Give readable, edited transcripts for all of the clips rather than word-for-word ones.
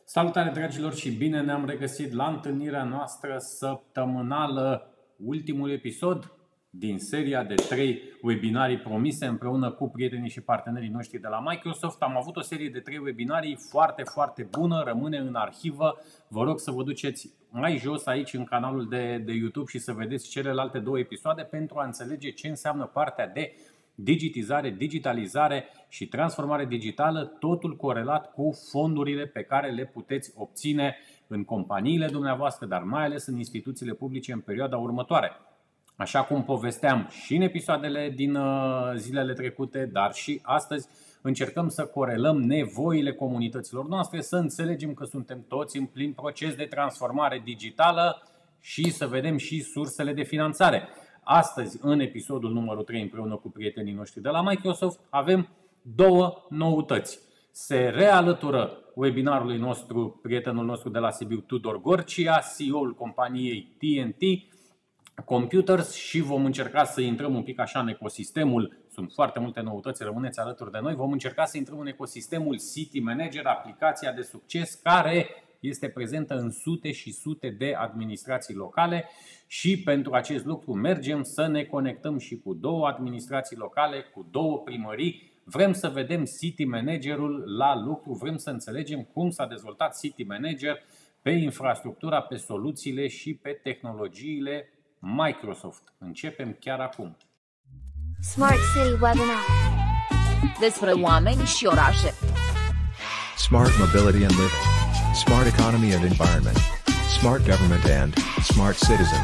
Salutare dragilor și bine ne-am regăsit la întâlnirea noastră săptămânală, ultimul episod din seria de 3 webinarii promise împreună cu prietenii și partenerii noștri de la Microsoft. Am avut o serie de 3 webinarii foarte bună, rămâne în arhivă. Vă rog să vă duceți mai jos aici în canalul de YouTube și să vedeți celelalte 2 episoade pentru a înțelege ce înseamnă partea de digitizare, digitalizare și transformare digitală, totul corelat cu fondurile pe care le puteți obține în companiile dumneavoastră, dar mai ales în instituțiile publice în perioada următoare. Așa cum povesteam și în episoadele din zilele trecute, dar și astăzi, încercăm să corelăm nevoile comunităților noastre, să înțelegem că suntem toți în plin proces de transformare digitală și să vedem și sursele de finanțare. Astăzi, în episodul numărul 3, împreună cu prietenii noștri de la Microsoft, avem 2 noutăți. Se realătură webinarului nostru prietenul nostru de la Sibiu, Tudor Gorcia, CEO-ul companiei TNT Computers, și vom încerca să intrăm un pic așa în ecosistemul. Sunt foarte multe noutăți, rămâneți alături de noi. Vom încerca să intrăm în ecosistemul City Manager, aplicația de succes care este prezentă în sute și sute de administrații locale, și pentru acest lucru mergem să ne conectăm și cu 2 administrații locale, cu 2 primării. Vrem să vedem City Managerul la lucru, vrem să înțelegem cum s-a dezvoltat City Manager pe infrastructura, pe soluțiile și pe tehnologiile Microsoft. Începem chiar acum. Smart City Webinar. Despre oameni și orașe. Smart Mobility and Living. Smart Economy and Environment. Smart Government and Smart Citizen.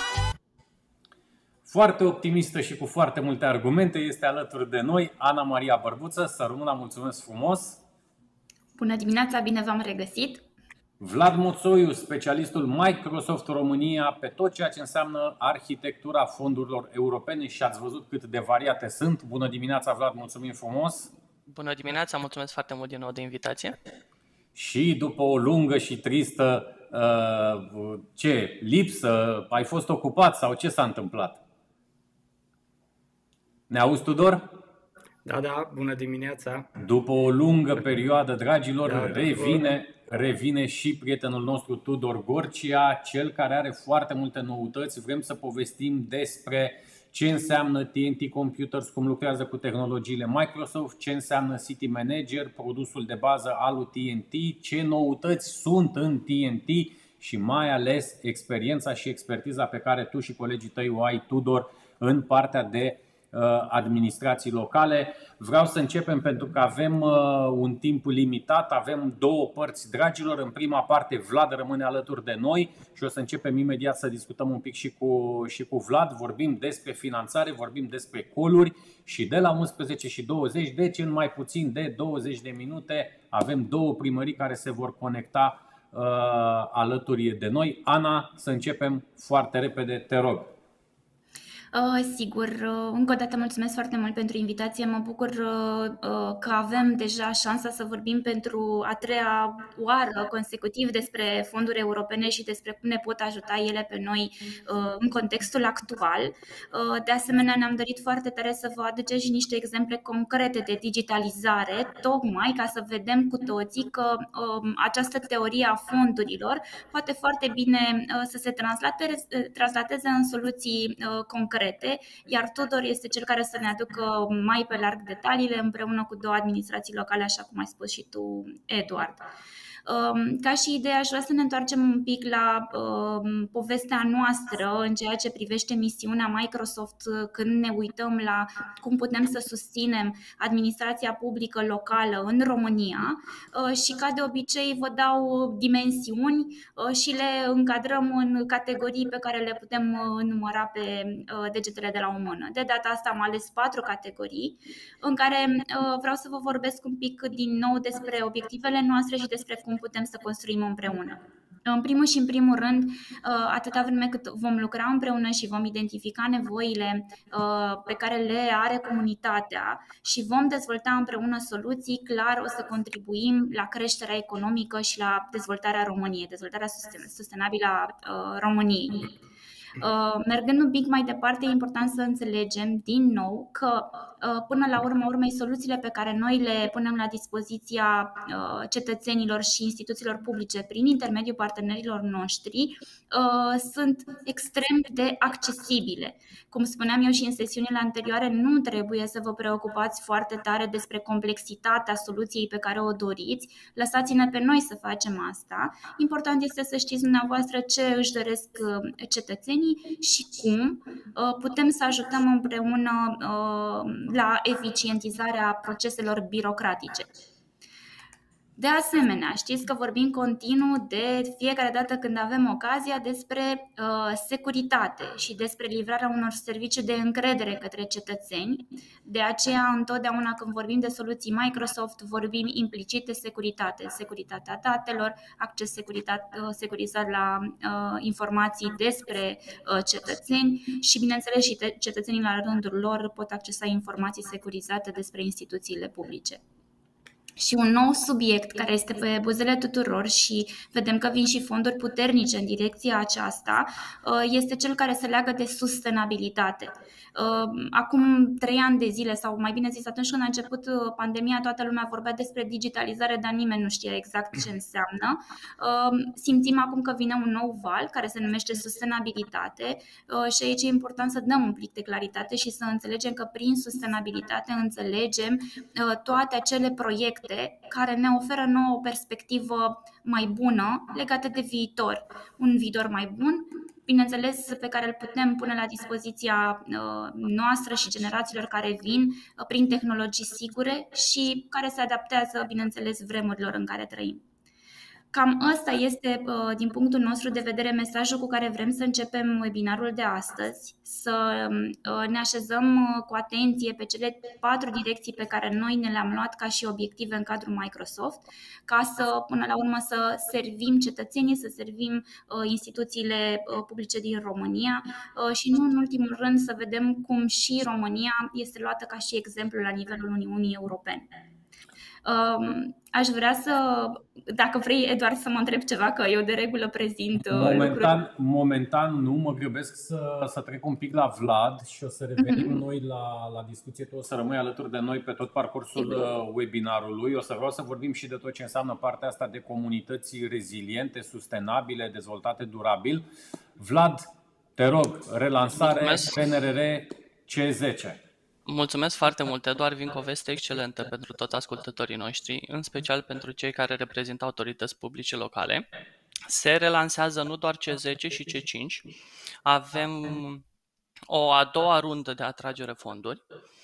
Foarte optimistă și cu foarte multe argumente este alături de noi Ana Maria Bărbuță. Să rămână, mulțumesc frumos! Bună dimineața, bine v-am regăsit! Vlad Moțoiu, specialistul Microsoft România pe tot ceea ce înseamnă arhitectura fondurilor europene, și ați văzut cât de variate sunt. Bună dimineața, Vlad, mulțumim frumos! Bună dimineața, mulțumesc foarte mult din nou de invitație. Și după o lungă și tristă lipsă, ai fost ocupat sau ce s-a întâmplat? Ne auzi, Tudor? Da, bună dimineața. După o lungă perioadă, dragilor, revine și prietenul nostru Tudor Gorcia, cel care are foarte multe noutăți. Vrem să povestim despre ce înseamnă TNT Computers, cum lucrează cu tehnologiile Microsoft, ce înseamnă City Manager, produsul de bază al lui TNT, ce noutăți sunt în TNT și mai ales experiența și expertiza pe care tu și colegii tăi o ai, Tudor, în partea de administrații locale. Vreau să începem pentru că avem un timp limitat, avem 2 părți, dragilor. În prima parte Vlad rămâne alături de noi și o să începem imediat să discutăm un pic și cu Vlad. Vorbim despre finanțare, vorbim despre call-uri și de la 11:20, deci în mai puțin de 20 de minute, avem 2 primării care se vor conecta alături de noi. Ana, să începem foarte repede, te rog. Sigur, încă o dată mulțumesc foarte mult pentru invitație. Mă bucur că avem deja șansa să vorbim pentru a 3-a oară consecutiv despre fonduri europene și despre cum ne pot ajuta ele pe noi în contextul actual. De asemenea, ne-am dorit foarte tare să vă aducem și niște exemple concrete de digitalizare, tocmai ca să vedem cu toții că această teorie a fondurilor poate foarte bine să se translateze în soluții concrete. Iar Tudor este cel care să ne aducă mai pe larg detaliile împreună cu 2 administrații locale, așa cum ai spus și tu, Eduard. Ca și idee, aș vrea să ne întoarcem un pic la povestea noastră în ceea ce privește misiunea Microsoft când ne uităm la cum putem să susținem administrația publică locală în România și, ca de obicei, vă dau dimensiuni și le încadrăm în categorii pe care le putem număra pe degetele de la o mână. De data asta am ales 4 categorii în care vreau să vă vorbesc un pic din nou despre obiectivele noastre și despre cum putem să construim împreună. În primul și în primul rând, atâta vreme cât vom lucra împreună și vom identifica nevoile pe care le are comunitatea și vom dezvolta împreună soluții, clar o să contribuim la creșterea economică și la dezvoltarea României, dezvoltarea sustenabilă a României. Mergând un pic mai departe, e important să înțelegem din nou că până la urmei soluțiile pe care noi le punem la dispoziția cetățenilor și instituțiilor publice prin intermediul partenerilor noștri sunt extrem de accesibile. Cum spuneam eu și în sesiunile anterioare, nu trebuie să vă preocupați foarte tare despre complexitatea soluției pe care o doriți. Lăsați-ne pe noi să facem asta. Important este să știți dumneavoastră ce își doresc cetățenii și cum putem să ajutăm împreună la eficientizarea proceselor birocratice. De asemenea, știți că vorbim continuu de fiecare dată când avem ocazia despre securitate și despre livrarea unor servicii de încredere către cetățeni. De aceea, întotdeauna când vorbim de soluții Microsoft, vorbim implicit de securitate, securitatea datelor, acces securizat la informații despre cetățeni și, bineînțeles, și cetățenii la rândul lor pot accesa informații securizate despre instituțiile publice. Și un nou subiect care este pe buzele tuturor și vedem că vin și fonduri puternice în direcția aceasta este cel care se leagă de sustenabilitate. Acum 3 ani de zile, sau mai bine zis atunci când a început pandemia, toată lumea vorbea despre digitalizare, dar nimeni nu știa exact ce înseamnă. Simțim acum că vine un nou val care se numește sustenabilitate și aici e important să dăm un plic de claritate și să înțelegem că prin sustenabilitate înțelegem toate acele proiecte care ne oferă nouă o perspectivă mai bună legată de viitor. Un viitor mai bun, bineînțeles, pe care îl putem pune la dispoziția noastră și generațiilor care vin prin tehnologii sigure și care se adaptează, bineînțeles, vremurilor în care trăim. Cam ăsta este, din punctul nostru de vedere, mesajul cu care vrem să începem webinarul de astăzi, să ne așezăm cu atenție pe cele 4 direcții pe care noi ne le-am luat ca și obiective în cadrul Microsoft, ca să, până la urmă, să servim cetățenii, să servim instituțiile publice din România și, nu în ultimul rând, să vedem cum și România este luată ca și exemplu la nivelul Uniunii Europene. Aș vrea să, dacă vrei, Eduard, să mă întreb ceva, că eu de regulă prezint Momentan nu, mă grăbesc să trec un pic la Vlad și o să revenim noi la discuție. Tu o să rămâi alături de noi pe tot parcursul webinarului. O să vreau să vorbim și de tot ce înseamnă partea asta de comunități reziliente, sustenabile, dezvoltate durabil. Vlad, te rog, relansare PNRR C10. Mulțumesc foarte mult, Eduard. Vin cu o veste excelentă pentru toți ascultătorii noștri, în special pentru cei care reprezintă autorități publice locale. Se relansează nu doar C10 și C5, avem o a doua rundă de atragere fonduri.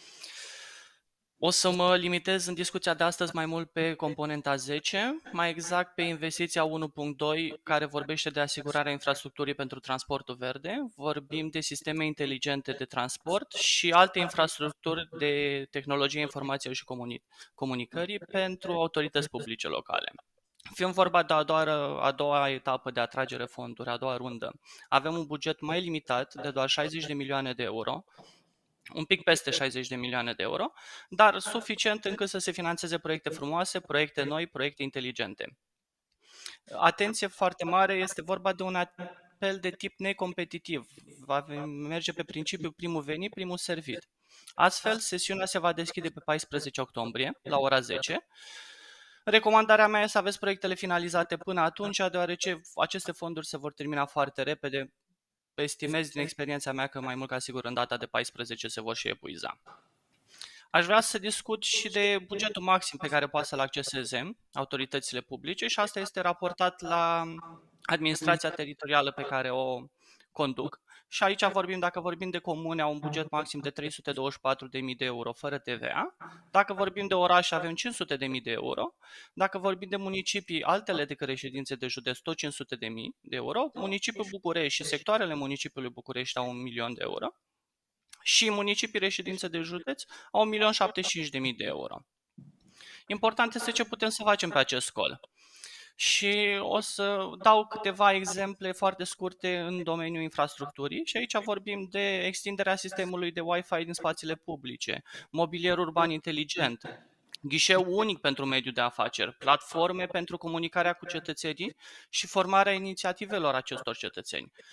O să mă limitez în discuția de astăzi mai mult pe componenta 10, mai exact pe investiția 1.2, care vorbește de asigurarea infrastructurii pentru transportul verde. Vorbim de sisteme inteligente de transport și alte infrastructuri de tehnologie, informației și comunicării pentru autorități publice locale. Fiind vorba de a doua etapă de atragere fonduri, a doua rundă, avem un buget mai limitat de doar 60 de milioane de euro, un pic peste 60 de milioane de euro, dar suficient încât să se finanțeze proiecte frumoase, proiecte noi, proiecte inteligente. Atenție foarte mare, este vorba de un apel de tip necompetitiv. Va merge pe principiul primul venit, primul servit. Astfel, sesiunea se va deschide pe 14 octombrie, la ora 10. Recomandarea mea este să aveți proiectele finalizate până atunci, deoarece aceste fonduri se vor termina foarte repede. Estimez din experiența mea că mai mult ca sigur în data de 14 se vor și epuiza. Aș vrea să discut și de bugetul maxim pe care poate să-l acceseze autoritățile publice și asta este raportat la administrația teritorială pe care o conduc. Și aici dacă vorbim de comune, au un buget maxim de 324.000 de euro fără TVA. Dacă vorbim de orașe, avem 500.000 de euro. Dacă vorbim de municipii, altele decât reședințe de județ, tot 500.000 de euro. Municipiul București și sectoarele municipiului București au 1.000.000 de euro. Și municipii reședințe de județ au 1.075.000 de euro. Important este ce putem să facem pe acest col. Și o să dau câteva exemple foarte scurte în domeniul infrastructurii și aici vorbim de extinderea sistemului de Wi-Fi din spațiile publice, mobilier urban inteligent, ghișeu unic pentru mediul de afaceri, platforme pentru comunicarea cu cetățenii și formarea inițiativelor acestor cetățeni.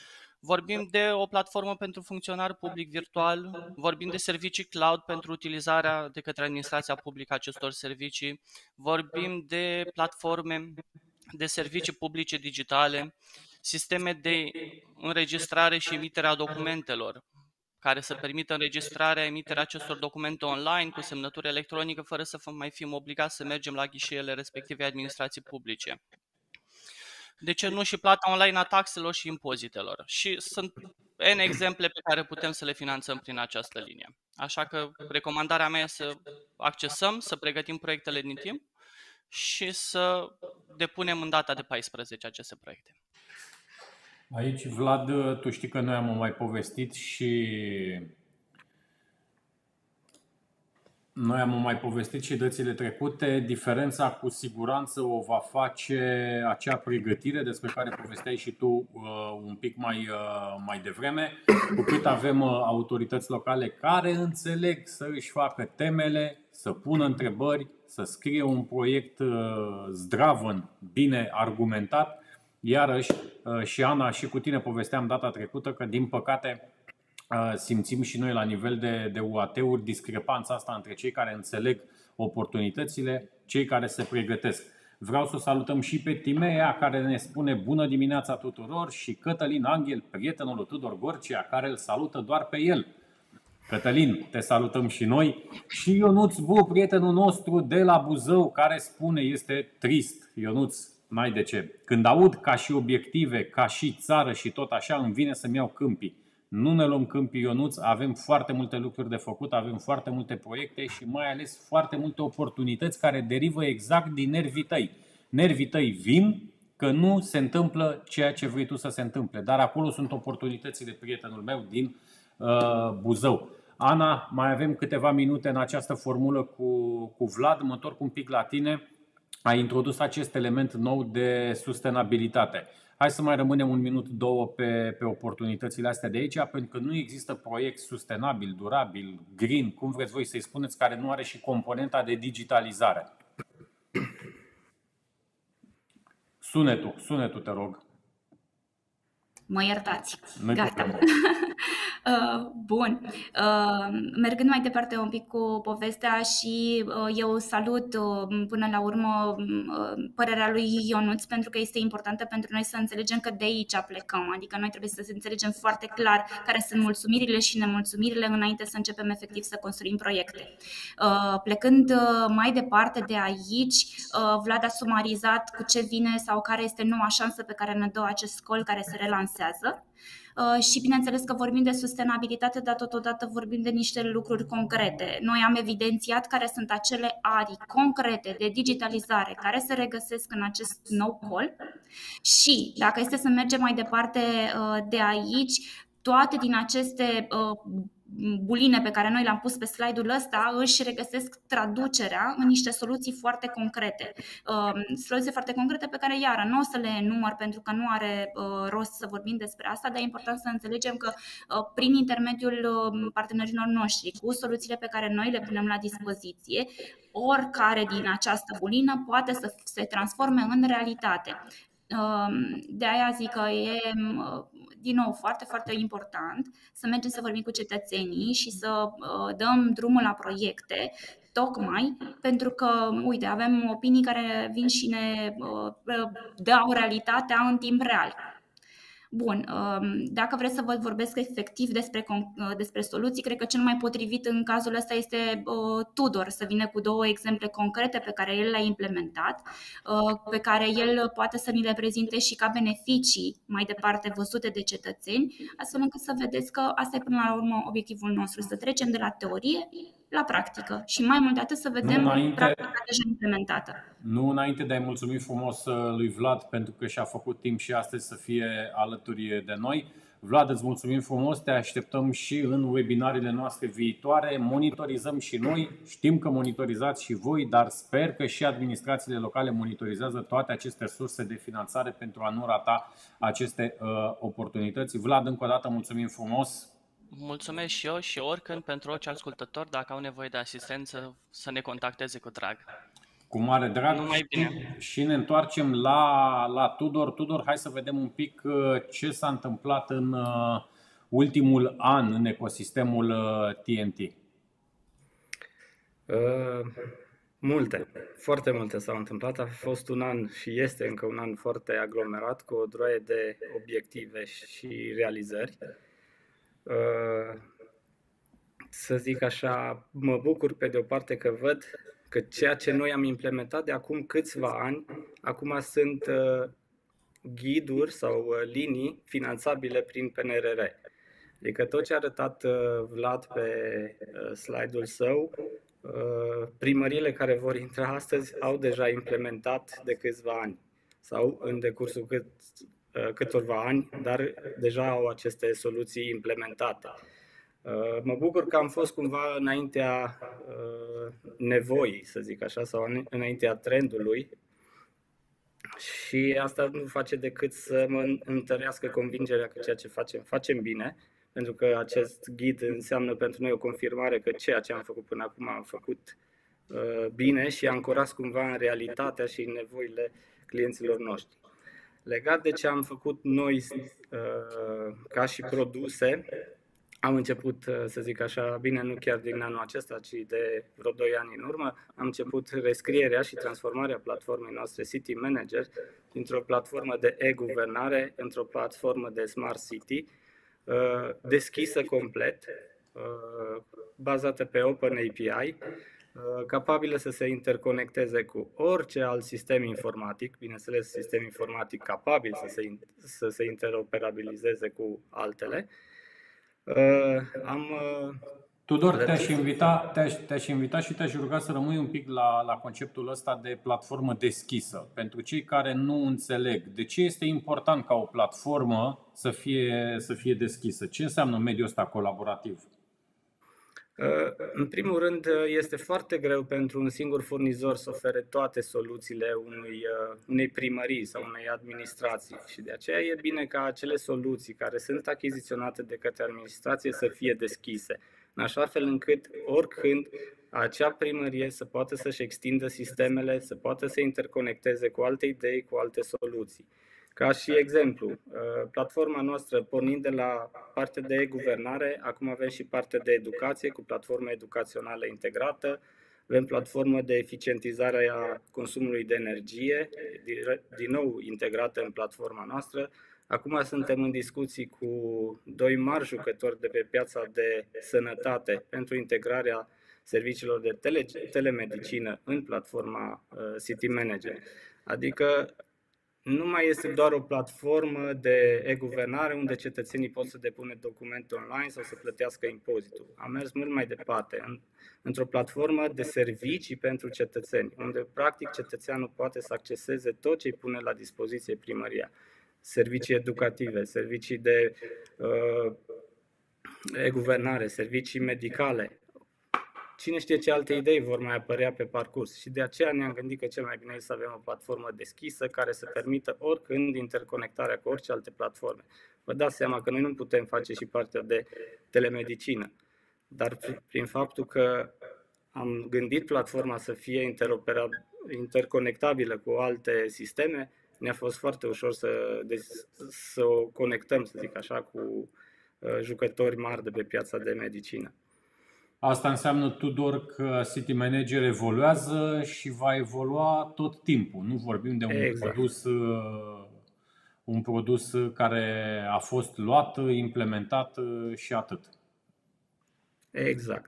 Vorbim de o platformă pentru funcționar public virtual, vorbim de servicii cloud pentru utilizarea de către administrația publică a acestor servicii, vorbim de platforme de servicii publice digitale, sisteme de înregistrare și emitere a documentelor, care să permită înregistrarea, emiterea acestor documente online cu semnătură electronică, fără să mai fim obligați să mergem la ghișeele respective administrații publice. De ce nu și plata online a taxelor și impozitelor? Și sunt N exemple pe care putem să le finanțăm prin această linie. Așa că recomandarea mea este să accesăm, să pregătim proiectele din timp și să depunem în data de 14 aceste proiecte. Aici, Vlad, tu știi că noi am mai povestit și dățile trecute. Diferența cu siguranță o va face acea pregătire despre care povesteai și tu un pic mai devreme. Cu cât avem autorități locale care înțeleg să își facă temele, să pună întrebări, să scrie un proiect zdravăn, bine argumentat. Iarăși, și Ana, și cu tine povesteam data trecută că, din păcate, simțim și noi la nivel de UAT-uri discrepanța asta între cei care înțeleg oportunitățile, cei care se pregătesc. Vreau să salutăm și pe Timea, care ne spune bună dimineața tuturor, și Cătălin Anghel, prietenul lui Tudor Gorcia, care îl salută doar pe el. Cătălin, te salutăm și noi. Și Ionuț Bu, prietenul nostru de la Buzău, care spune, este trist, Ionuț, n-ai de ce. Când aud ca și obiective, ca și țară și tot așa, îmi vine să-mi iau câmpii. Nu ne luăm câmpii, Ionuț, avem foarte multe lucruri de făcut, avem foarte multe proiecte și mai ales foarte multe oportunități care derivă exact din nervii tăi. Nervii tăi vin că nu se întâmplă ceea ce vrei tu să se întâmple, dar acolo sunt oportunitățile, prietenul meu, din Buzău. Ana, mai avem câteva minute în această formulă cu Vlad, mă întorc un pic la tine. Ai introdus acest element nou de sustenabilitate. Hai să mai rămânem un minut, două pe oportunitățile astea de aici, pentru că nu există proiect sustenabil, durabil, green, cum vreți voi să-i spuneți, care nu are și componenta de digitalizare. Sunetul, te rog. Mă iertați. Noi Gata. Bun. Mergând mai departe un pic cu povestea și eu salut până la urmă părerea lui Ionuț, pentru că este importantă pentru noi să înțelegem că de aici plecăm. Adică noi trebuie să înțelegem foarte clar care sunt mulțumirile și nemulțumirile înainte să începem efectiv să construim proiecte. Plecând mai departe de aici, Vlad a sumarizat cu ce vine sau care este noua șansă pe care ne dă acest scol care se relansează. Și bineînțeles că vorbim de sustenabilitate, dar totodată vorbim de niște lucruri concrete. Noi am evidențiat care sunt acele arii concrete de digitalizare care se regăsesc în acest nou col și dacă este să mergem mai departe de aici, toate din aceste buline pe care noi le-am pus pe slide-ul ăsta își regăsesc traducerea în niște soluții foarte concrete. Soluții foarte concrete pe care, iară, nu o să le enumăr pentru că nu are rost să vorbim despre asta, dar e important să înțelegem că prin intermediul partenerilor noștri, cu soluțiile pe care noi le punem la dispoziție, oricare din această bulină poate să se transforme în realitate. De aia zic că e, din nou, foarte, foarte important să mergem să vorbim cu cetățenii și să dăm drumul la proiecte, tocmai pentru că, uite, avem opinii care vin și ne dau realitatea în timp real. Bun, dacă vreți să vă vorbesc efectiv despre soluții, cred că cel mai potrivit în cazul ăsta este Tudor să vină cu două exemple concrete pe care el le-a implementat, pe care el poate să ni le prezinte și ca beneficii mai departe văzute de cetățeni, astfel încât să vedeți că asta e până la urmă obiectivul nostru, să trecem de la teorie la practică și mai mult de atât să vedem practica deja implementată. Nu înainte de a-i mulțumi frumos lui Vlad pentru că și-a făcut timp și astăzi să fie alături de noi. Vlad, îți mulțumim frumos, te așteptăm și în webinarele noastre viitoare. Monitorizăm și noi, știm că monitorizați și voi, dar sper că și administrațiile locale monitorizează toate aceste surse de finanțare pentru a nu rata aceste oportunități. Vlad, încă o dată mulțumim frumos. Mulțumesc și eu și oricând pentru orice ascultător, dacă au nevoie de asistență, să ne contacteze cu drag. Cu mare drag. Numai bine. Și ne întoarcem la Tudor. Tudor, hai să vedem un pic ce s-a întâmplat în ultimul an în ecosistemul TNT. Multe, foarte multe s-au întâmplat. A fost un an și este încă un an foarte aglomerat, cu o droaie de obiective și realizări. Să zic așa, mă bucur pe de o parte că văd că ceea ce noi am implementat de acum câțiva ani, acum sunt ghiduri sau linii finanțabile prin PNRR. Adică tot ce a arătat Vlad pe slide-ul său, primăriile care vor intra astăzi au deja implementat de câțiva ani sau în decursul câtorva ani, dar deja au aceste soluții implementate. Mă bucur că am fost cumva înaintea nevoii, să zic așa, sau înaintea trendului, și asta nu face decât să mă întărească convingerea că ceea ce facem bine, pentru că acest ghid înseamnă pentru noi o confirmare că ceea ce am făcut până acum am făcut bine și ancorat cumva în realitatea și în nevoile clienților noștri. Legat de ce am făcut noi ca și produse, am început, să zic așa, bine, nu chiar din anul acesta, ci de vreo 2 ani în urmă, am început rescrierea și transformarea platformei noastre City Manager dintr-o platformă de e-guvernare într-o platformă de Smart City, deschisă complet, bazată pe OpenAPI, capabilă să se interconecteze cu orice alt sistem informatic, bineînțeles sistem informatic capabil să se interoperabilizeze cu altele. Tudor, te-aș invita și te-aș ruga să rămâi un pic la conceptul ăsta de platformă deschisă. Pentru cei care nu înțeleg, de ce este important ca o platformă să fie deschisă? Ce înseamnă mediul ăsta colaborativ? În primul rând, este foarte greu pentru un singur furnizor să ofere toate soluțiile unei primării sau unei administrații și de aceea e bine ca acele soluții care sunt achiziționate de către administrație să fie deschise, în așa fel încât oricând acea primărie să poată să-și extindă sistemele, să poată să interconecteze cu alte idei, cu alte soluții. Ca și exemplu, platforma noastră, pornind de la partea de e-guvernare, acum avem și partea de educație cu platforma educațională integrată, avem platformă de eficientizare a consumului de energie, din nou integrată în platforma noastră. Acum suntem în discuții cu 2 mari jucători de pe piața de sănătate pentru integrarea serviciilor de telemedicină în platforma City Manager. Adică nu mai este doar o platformă de e-guvernare unde cetățenii pot să depună documente online sau să plătească impozitul. Am mers mult mai departe, într-o platformă de servicii pentru cetățeni, unde practic cetățeanul poate să acceseze tot ce îi pune la dispoziție primăria. Servicii educative, servicii de e-guvernare, servicii medicale. Cine știe ce alte idei vor mai apărea pe parcurs și de aceea ne-am gândit că cel mai bine este să avem o platformă deschisă care să permită oricând interconectarea cu orice alte platforme. Vă dați seama că noi nu putem face și partea de telemedicină, dar prin faptul că am gândit platforma să fie interconectabilă cu alte sisteme, ne-a fost foarte ușor să o conectăm, să zic așa, cu jucători mari de pe piața de medicină. Asta înseamnă, Tudor, că City Manager evoluează și va evolua tot timpul. Nu vorbim de un produs care a fost luat, implementat și atât. Exact.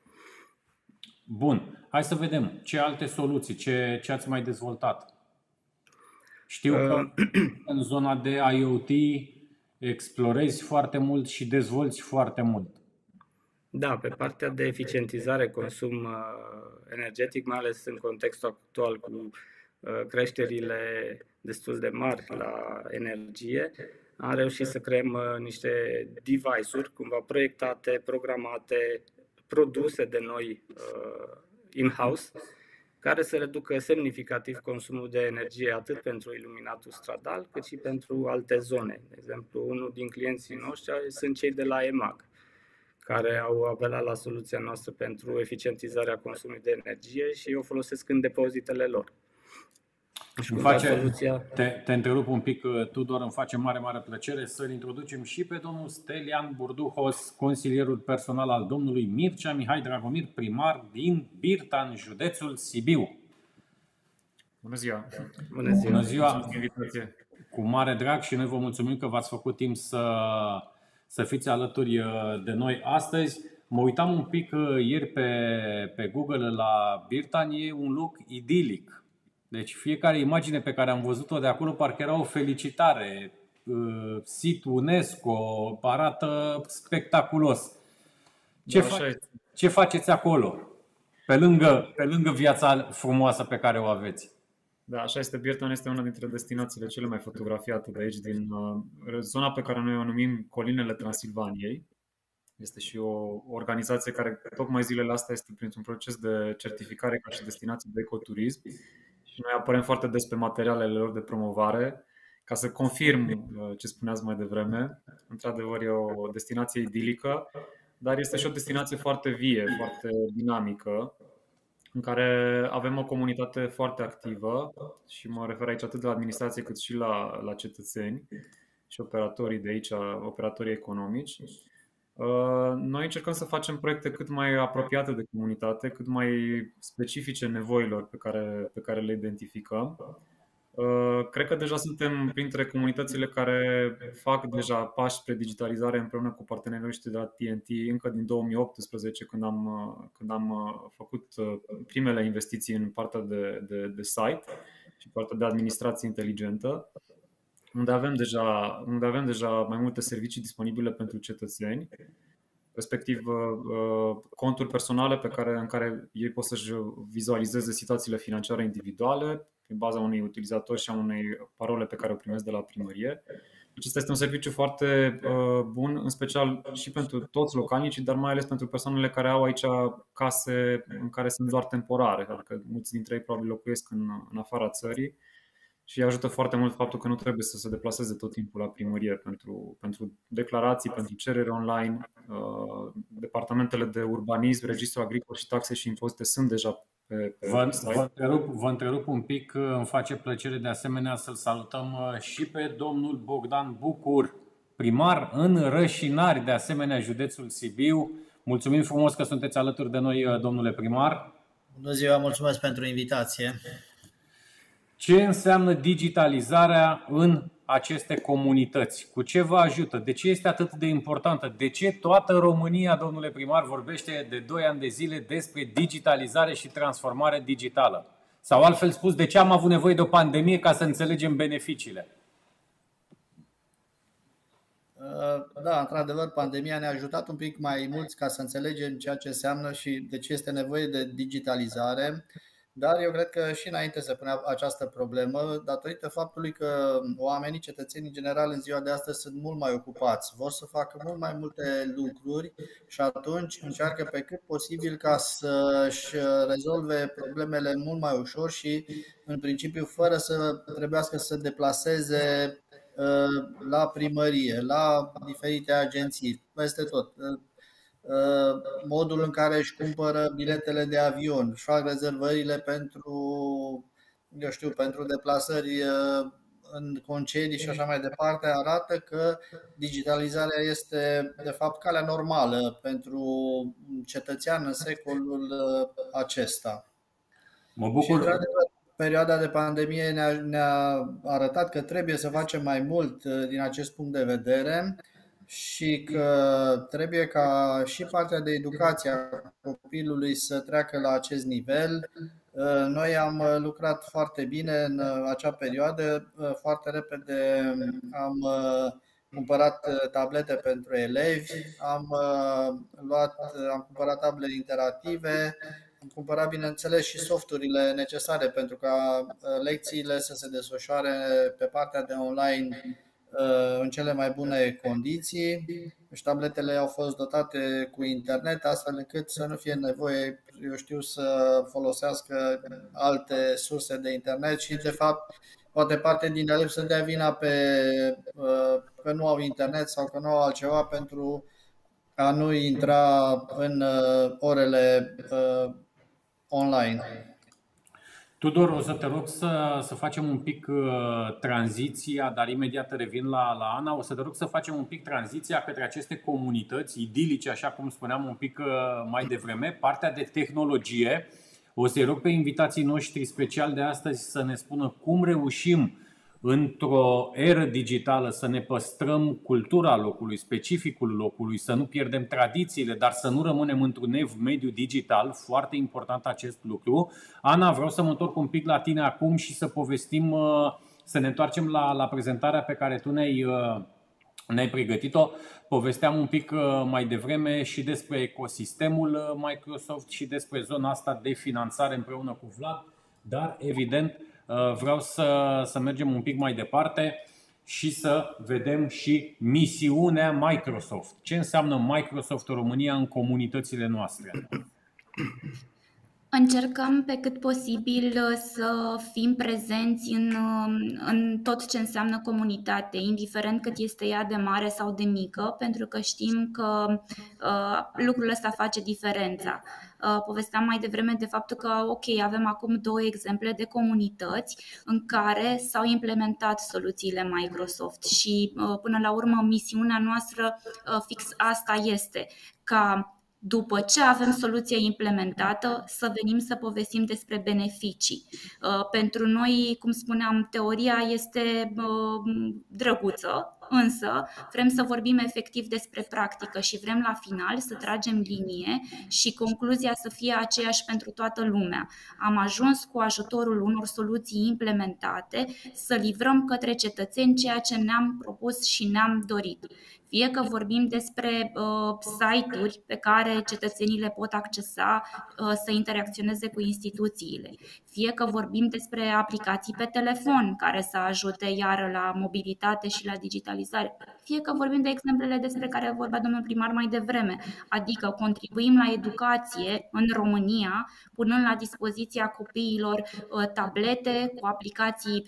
Bun. Hai să vedem ce alte soluții, ce ați mai dezvoltat. Știu că în zona de IoT explorezi foarte mult și dezvolți foarte mult. Da, pe partea de eficientizare, consum energetic, mai ales în contextul actual cu creșterile destul de mari la energie, am reușit să creăm niște device-uri cumva proiectate, programate, produse de noi in-house, care să reducă semnificativ consumul de energie atât pentru iluminatul stradal, cât și pentru alte zone. De exemplu, unul din clienții noștri sunt cei de la EMAG, care au apelat la soluția noastră pentru eficientizarea consumului de energie și o folosesc în depozitele lor. Te întrerup un pic, Tudor, îmi face mare plăcere să-l introducem și pe domnul Stelian Burduhos, consilierul personal al domnului Mircea Mihai Dragomir, primar din Birta, în județul Sibiu. Bună ziua! Bună ziua! Cu mare drag și noi vă mulțumim că v-ați făcut timp să fiți alături de noi astăzi. Mă uitam un pic ieri pe Google la Birtan, e un loc idilic. Deci fiecare imagine pe care am văzut-o de acolo parcă era o felicitare. Sit UNESCO, arată spectaculos. Ce faceți acolo? Pe lângă viața frumoasă pe care o aveți. Da, așa este. Birtan este una dintre destinațiile cele mai fotografiate de aici, din zona pe care noi o numim Colinele Transilvaniei. Este și o organizație care tocmai zilele astea este printr-un proces de certificare ca și destinație de ecoturism. Și noi apărăm foarte des pe materialele lor de promovare ca să confirm ce spuneați mai devreme. Într-adevăr, e o destinație idilică, dar este și o destinație foarte vie, foarte dinamică, în care avem o comunitate foarte activă și mă refer aici atât la administrație cât și la cetățeni și operatorii de aici, operatorii economici. Noi încercăm să facem proiecte cât mai apropiate de comunitate, cât mai specifice nevoilor pe care le identificăm. Cred că deja suntem printre comunitățile care fac deja pași spre digitalizare împreună cu partenerii noștri de la TNT încă din 2018, când am făcut primele investiții în partea de site și partea de administrație inteligentă, unde avem deja mai multe servicii disponibile pentru cetățeni, respectiv conturi personale în care ei pot să-și vizualizeze situațiile financiare individuale pe baza unui utilizator și a unei parole pe care o primesc de la primărie. Acesta este un serviciu foarte bun, în special și pentru toți localnicii, dar mai ales pentru persoanele care au aici case în care sunt doar temporare, adică mulți dintre ei probabil locuiesc în afara țării. Și ajută foarte mult faptul că nu trebuie să se deplaseze tot timpul la primărie pentru declarații, pentru cereri online. Departamentele de urbanism, registrul agricol și taxe și impozite sunt deja pe Vă întrerup un pic, îmi face plăcere de asemenea să-l salutăm și pe domnul Bogdan Bucur, primar în Rășinari, de asemenea județul Sibiu. Mulțumim frumos că sunteți alături de noi, domnule primar. Bună ziua, mulțumesc pentru invitație. Ce înseamnă digitalizarea în aceste comunități? Cu ce vă ajută? De ce este atât de importantă? De ce toată România, domnule primar, vorbește de 2 ani de zile despre digitalizare și transformare digitală? Sau altfel spus, de ce am avut nevoie de o pandemie ca să înțelegem beneficiile? Da, într-adevăr, pandemia ne-a ajutat un pic mai mult ca să înțelegem ceea ce înseamnă și de ce este nevoie de digitalizare. Dar eu cred că și înainte se punea această problemă, datorită faptului că oamenii, cetățenii în general în ziua de astăzi sunt mult mai ocupați, vor să facă mult mai multe lucruri și atunci încearcă pe cât posibil ca să-și rezolve problemele mult mai ușor și în principiu fără să trebuiască să se deplaseze la primărie, la diferite agenții, peste tot. Modul în care își cumpără biletele de avion, își fac rezervările pentru deplasări în concedii și așa mai departe, arată că digitalizarea este de fapt calea normală pentru cetățean în secolul acesta. Mă bucur. Și, perioada de pandemie ne-a arătat că trebuie să facem mai mult din acest punct de vedere și că trebuie ca și partea de educație a copilului să treacă la acest nivel. Noi am lucrat foarte bine în acea perioadă, foarte repede am cumpărat tablete pentru elevi, am cumpărat tablete interactive, am cumpărat bineînțeles și softurile necesare pentru ca lecțiile să se desfășoare pe partea de online în cele mai bune condiții. Și tabletele au fost dotate cu internet astfel încât să nu fie nevoie, să folosească alte surse de internet și de fapt poate parte din elevi să dea vina că nu au internet sau că nu au altceva pentru a nu intra în orele online. Tudor, o să te rog să facem un pic tranziția, dar imediat revin la Ana. O să te rog să facem un pic tranziția către aceste comunități idilice, așa cum spuneam un pic mai devreme, partea de tehnologie. O să-i rog pe invitații noștri special de astăzi să ne spună cum reușim într-o eră digitală să ne păstrăm cultura locului, specificul locului, să nu pierdem tradițiile, dar să nu rămânem într-un ev mediu digital. Foarte important acest lucru. Ana, vreau să mă întorc un pic la tine acum și să povestim, să ne întoarcem la prezentarea pe care tu ne-ai pregătit-o. Povesteam un pic mai devreme și despre ecosistemul Microsoft și despre zona asta de finanțare împreună cu Vlad, dar evident vreau să mergem un pic mai departe și să vedem și misiunea Microsoft. Ce înseamnă Microsoft România în comunitățile noastre? Încercăm pe cât posibil să fim prezenți în tot ce înseamnă comunitate, indiferent cât este ea de mare sau de mică, pentru că știm că lucrul ăsta face diferența. Povesteam mai devreme de faptul că, avem acum 2 exemple de comunități în care s-au implementat soluțiile Microsoft și, până la urmă, misiunea noastră fix asta este, ca după ce avem soluția implementată, să venim să povestim despre beneficii. Pentru noi, cum spuneam, teoria este drăguță, însă vrem să vorbim efectiv despre practică și vrem la final să tragem linie și concluzia să fie aceeași pentru toată lumea. Am ajuns cu ajutorul unor soluții implementate să livrăm către cetățeni ceea ce ne-am propus și ne-am dorit. Fie că vorbim despre site-uri pe care cetățenii le pot accesa să interacționeze cu instituțiile, fie că vorbim despre aplicații pe telefon care să ajute iară la mobilitate și la digitalizare, fie că vorbim de exemplele despre care vorbea domnul primar mai devreme, adică contribuim la educație în România, punând la dispoziția copiilor tablete cu aplicații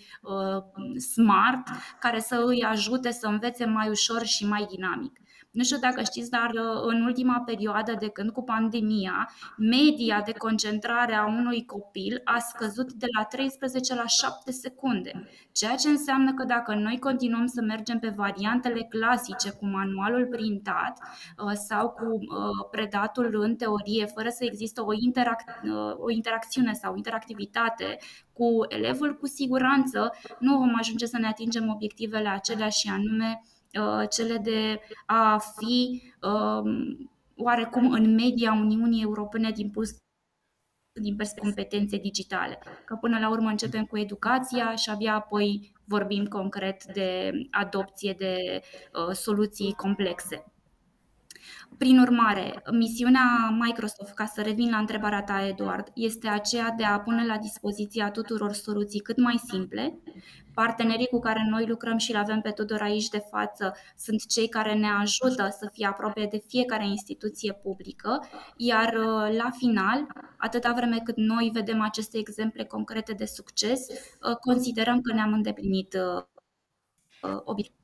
smart care să îi ajute să învețe mai ușor și mai dinamic. Nu știu dacă știți, dar în ultima perioadă de când cu pandemia, media de concentrare a unui copil a scăzut de la 13 la 7 secunde, ceea ce înseamnă că dacă noi continuăm să mergem pe variantele clasice cu manualul printat sau cu predatul în teorie, fără să existe o interacțiune sau interactivitate cu elevul, cu siguranță nu vom ajunge să ne atingem obiectivele acelea și anume cele de a fi oarecum în media Uniunii Europene din competențe digitale. Că până la urmă începem cu educația și abia apoi vorbim concret de adopție de soluții complexe. Prin urmare, misiunea Microsoft, ca să revin la întrebarea ta, Eduard, este aceea de a pune la dispoziția tuturor soluții cât mai simple. Partenerii cu care noi lucrăm și le avem pe Tudor aici de față sunt cei care ne ajută să fie aproape de fiecare instituție publică, iar la final, atâta vreme cât noi vedem aceste exemple concrete de succes, considerăm că ne-am îndeplinit obiectivul.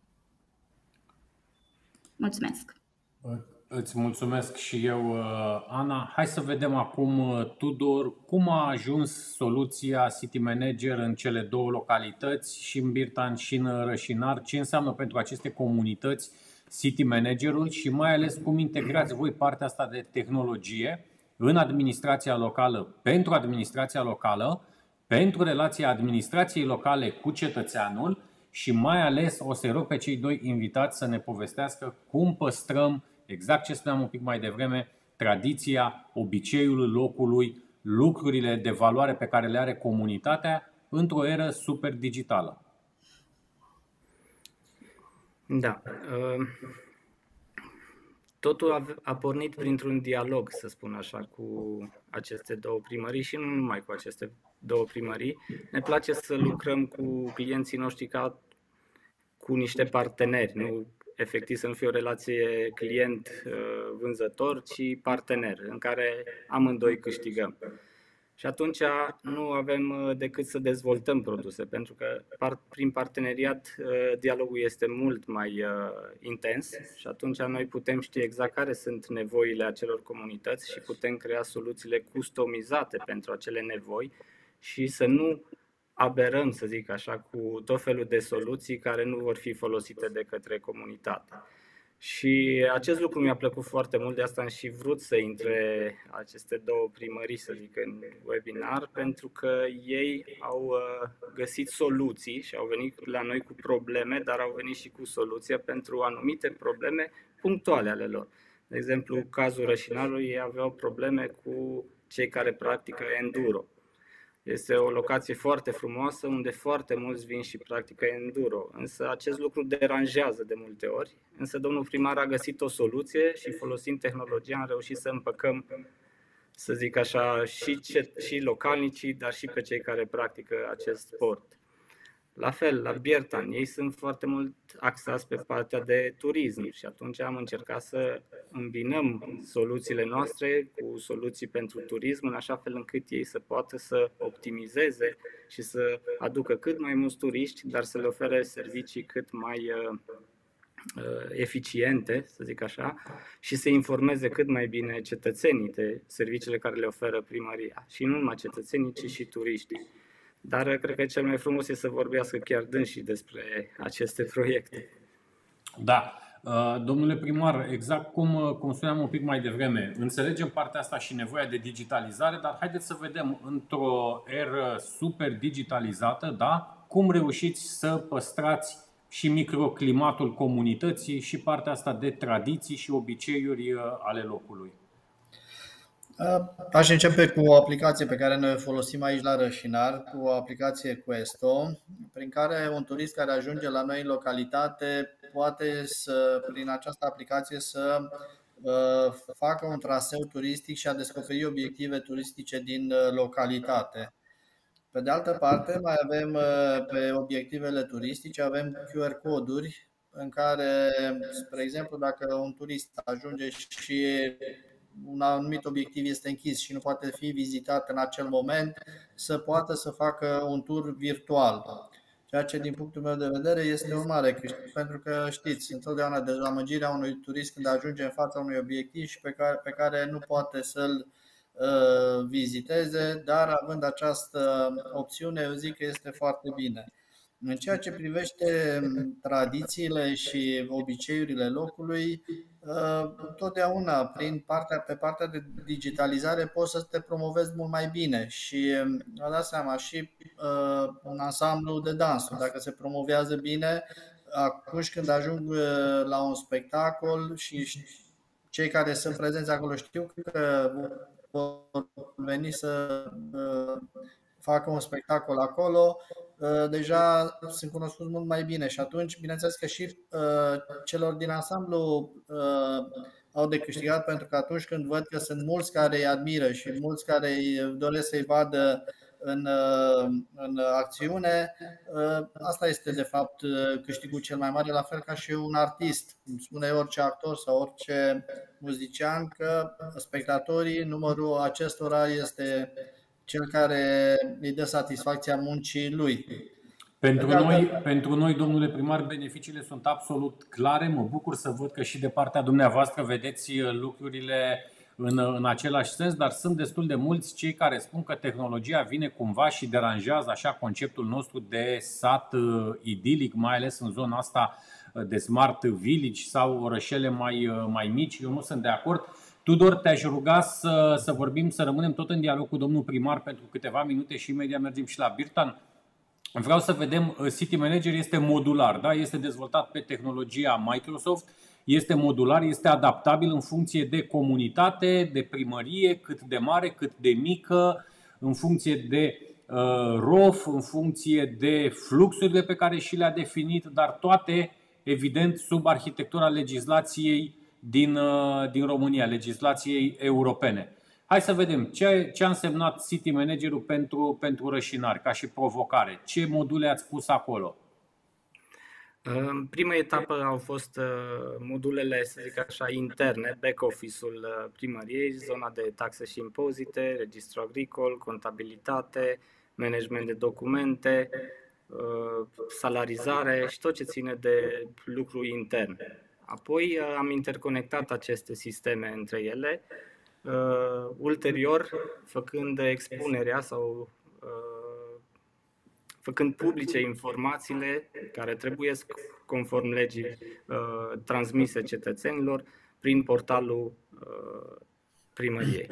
Mulțumesc! Îți mulțumesc și eu, Ana. Hai să vedem acum, Tudor, cum a ajuns soluția City Manager în cele 2 localități, și în Birtan și în Rășinar. Ce înseamnă pentru aceste comunități City Managerul și mai ales cum integrați voi partea asta de tehnologie în administrația locală, pentru administrația locală, pentru relația administrației locale cu cetățeanul și mai ales o să rog pe cei 2 invitați să ne povestească cum păstrăm, exact ce spuneam un pic mai devreme, tradiția, obiceiul locului, lucrurile de valoare pe care le are comunitatea într-o eră super digitală. Da. Totul a pornit printr-un dialog, să spun așa, cu aceste 2 primării și nu numai cu aceste 2 primării. Ne place să lucrăm cu clienții noștri ca cu niște parteneri, nu efectiv să nu fie o relație client-vânzător, ci partener, în care amândoi câștigăm. Și atunci nu avem decât să dezvoltăm produse, pentru că prin parteneriat dialogul este mult mai intens și atunci noi putem ști exact care sunt nevoile acelor comunități și putem crea soluțiile customizate pentru acele nevoi și să nu aberăm, să zic așa, cu tot felul de soluții care nu vor fi folosite de către comunitate. Și acest lucru mi-a plăcut foarte mult, de asta am și vrut să intre aceste două primării, să zic, în webinar, pentru că ei au găsit soluții și au venit la noi cu probleme, dar au venit și cu soluția pentru anumite probleme punctuale ale lor. De exemplu, cazul Rășinarului, ei aveau probleme cu cei care practică enduro. Este o locație foarte frumoasă unde foarte mulți vin și practică enduro, însă acest lucru deranjează de multe ori. Însă domnul primar a găsit o soluție și folosind tehnologia am reușit să împăcăm, să zic așa, și localnicii, dar și pe cei care practică acest sport. La fel, la Biertan, ei sunt foarte mult axați pe partea de turism și atunci am încercat să îmbinăm soluțiile noastre cu soluții pentru turism, în așa fel încât ei să poată să optimizeze și să aducă cât mai mulți turiști, dar să le ofere servicii cât mai eficiente, să zic așa, și să informeze cât mai bine cetățenii de serviciile care le oferă primăria. Și nu numai cetățenii, ci și turiștii. Dar cred că cel mai frumos este să vorbească chiar dânsii despre aceste proiecte. Da. Domnule primar, exact cum spuneam un pic mai devreme, înțelegem partea asta și nevoia de digitalizare, dar haideți să vedem într-o eră super digitalizată, da, cum reușiți să păstrați și microclimatul comunității și partea asta de tradiții și obiceiuri ale locului. Aș începe cu o aplicație pe care noi o folosim aici la Rășinar, cu o aplicație Questo, prin care un turist care ajunge la noi în localitate poate prin această aplicație să facă un traseu turistic și a descoperi obiective turistice din localitate. Pe de altă parte, mai avem pe obiectivele turistice, avem QR coduri în care, spre exemplu, dacă un turist ajunge și un anumit obiectiv este închis și nu poate fi vizitat în acel moment, să poată să facă un tur virtual. Ceea ce, din punctul meu de vedere, este un mare câștig, pentru că știți, întotdeauna dezamăgirea unui turist când ajunge în fața unui obiectiv și pe care nu poate să-l viziteze, dar având această opțiune, eu zic că este foarte bine. În ceea ce privește tradițiile și obiceiurile locului, totdeauna pe partea de digitalizare poți să te promovezi mult mai bine și vă dați seama și un ansamblu de dansuri, dacă se promovează bine, atunci când ajung la un spectacol și cei care sunt prezenți acolo știu că vor veni să facă un spectacol acolo, deja sunt cunoscuți mult mai bine și atunci, bineînțeles că și celor din ansamblu au de câștigat, pentru că atunci când văd că sunt mulți care îi admiră și mulți care îi doresc să-i vadă în acțiune, asta este de fapt câștigul cel mai mare, la fel ca și un artist. Spune orice actor sau orice muzician că spectatorii, numărul acestora este cel care îi dă satisfacția muncii lui. Pentru noi, domnule primar, beneficiile sunt absolut clare. Mă bucur să văd că și de partea dumneavoastră vedeți lucrurile în același sens, dar sunt destul de mulți cei care spun că tehnologia vine cumva și deranjează așa conceptul nostru de sat idilic, mai ales în zona asta de smart village sau orășele mai mici. Eu nu sunt de acord. Tudor, te-aș ruga să vorbim, să rămânem tot în dialog cu domnul primar pentru câteva minute și imediat mergem și la Biertan. Vreau să vedem, City Manager este modular, da? Este dezvoltat pe tehnologia Microsoft, este modular, este adaptabil în funcție de comunitate, de primărie, cât de mare, cât de mică, în funcție de ROF, în funcție de fluxurile pe care și le-a definit, dar toate, evident, sub arhitectura legislației din România, legislației europene. Hai să vedem ce a însemnat City Manager-ul pentru Rășinari ca și provocare. Ce module ați pus acolo? În prima etapă au fost modulele, să zic așa, interne, back-office-ul primăriei, zona de taxe și impozite, registru agricol, contabilitate, management de documente, salarizare și tot ce ține de lucru intern. Apoi am interconectat aceste sisteme între ele, ulterior făcând expunerea sau făcând publice informațiile care trebuie, conform legii, transmise cetățenilor prin portalul primăriei.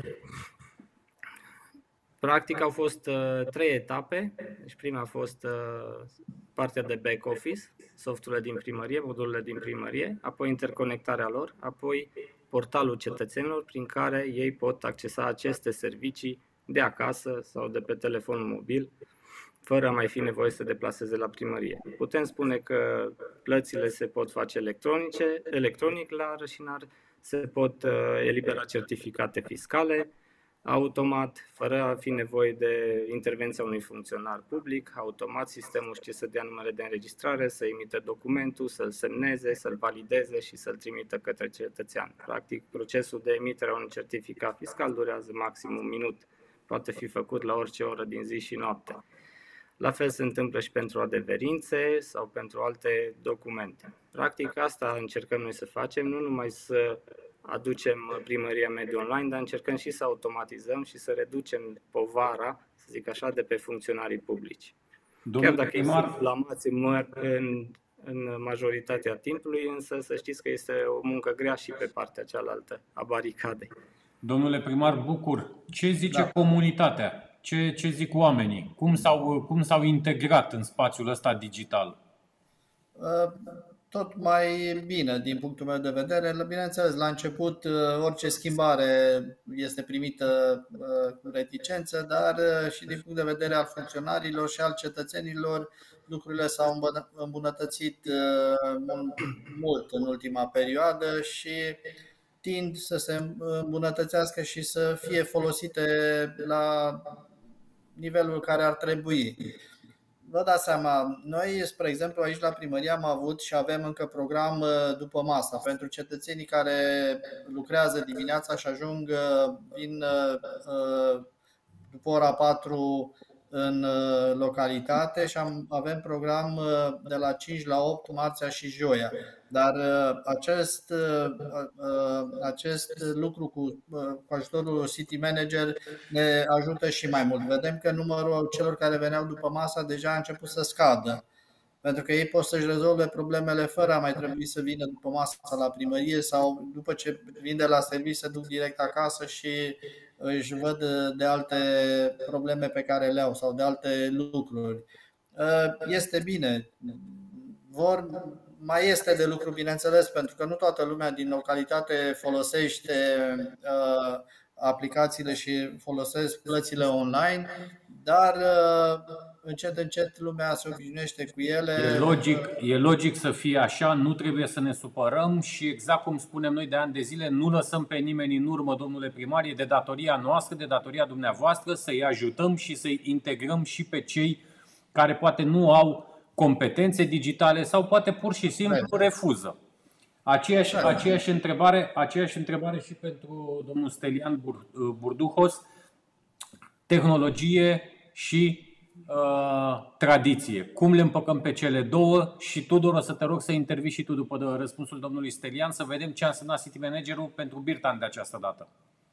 Practic au fost 3 etape. Deci prima a fost partea de back office, softurile din primărie, modulele din primărie, apoi interconectarea lor, apoi portalul cetățenilor prin care ei pot accesa aceste servicii de acasă sau de pe telefon mobil, fără a mai fi nevoie să se deplaseze la primărie. Putem spune că plățile se pot face electronic la Rășinar, se pot elibera certificate fiscale automat, fără a fi nevoie de intervenția unui funcționar public. Automat sistemul știe să dea numere de înregistrare, să emite documentul, să-l semneze, să-l valideze și să-l trimită către cetățean. Practic, procesul de emitere a unui certificat fiscal durează maxim un minut. Poate fi făcut la orice oră din zi și noapte. La fel se întâmplă și pentru adeverințe sau pentru alte documente. Practic, asta încercăm noi să facem, nu numai să aducem primăria mediu online, dar încercăm și să automatizăm și să reducem povara, să zic așa, de pe funcționarii publici. Chiar dacă sunt inflamați în majoritatea timpului, însă să știți că este o muncă grea și pe partea cealaltă a baricadei. Domnule primar Bucur, ce zice comunitatea? Ce zic oamenii? Cum s-au integrat în spațiul ăsta digital? Tot mai bine, din punctul meu de vedere. Bineînțeles, la început orice schimbare este primită cu reticență, dar și din punct de vedere al funcționarilor și al cetățenilor, lucrurile s-au îmbunătățit mult în ultima perioadă și tind să se îmbunătățească și să fie folosite la nivelul care ar trebui. Vă dați seama, noi, spre exemplu, aici la primărie am avut și avem încă program după masa pentru cetățenii care lucrează dimineața și vin după ora 4 în localitate și avem program de la 5 la 8 marțea și joia. Dar acest lucru cu ajutorul City Manager ne ajută și mai mult. Vedem că numărul celor care veneau după masa deja a început să scadă, pentru că ei pot să-și rezolve problemele fără a mai trebui să vină după masa la primărie sau după ce vin de la serviciu se duc direct acasă și își văd de alte probleme pe care le au sau de alte lucruri. Este bine. Mai este de lucru, bineînțeles, pentru că nu toată lumea din localitate folosește aplicațiile și folosesc plățile online, dar încet lumea se obișnuiește cu ele. E logic să fie așa, nu trebuie să ne supărăm și exact cum spunem noi de ani de zile, nu lăsăm pe nimeni în urmă, domnule primar, e de datoria noastră, de datoria dumneavoastră să-i ajutăm și să-i integrăm și pe cei care poate nu au competențe digitale sau poate pur și simplu refuză. Aceeași întrebare și pentru domnul Stelian Burduhos, tehnologie și tradiție. Cum le împăcăm pe cele două? Și Tudor, o să te rog să intervii și tu după răspunsul domnului Stelian să vedem ce a însemnat City Manager-ul pentru Birtan de această dată.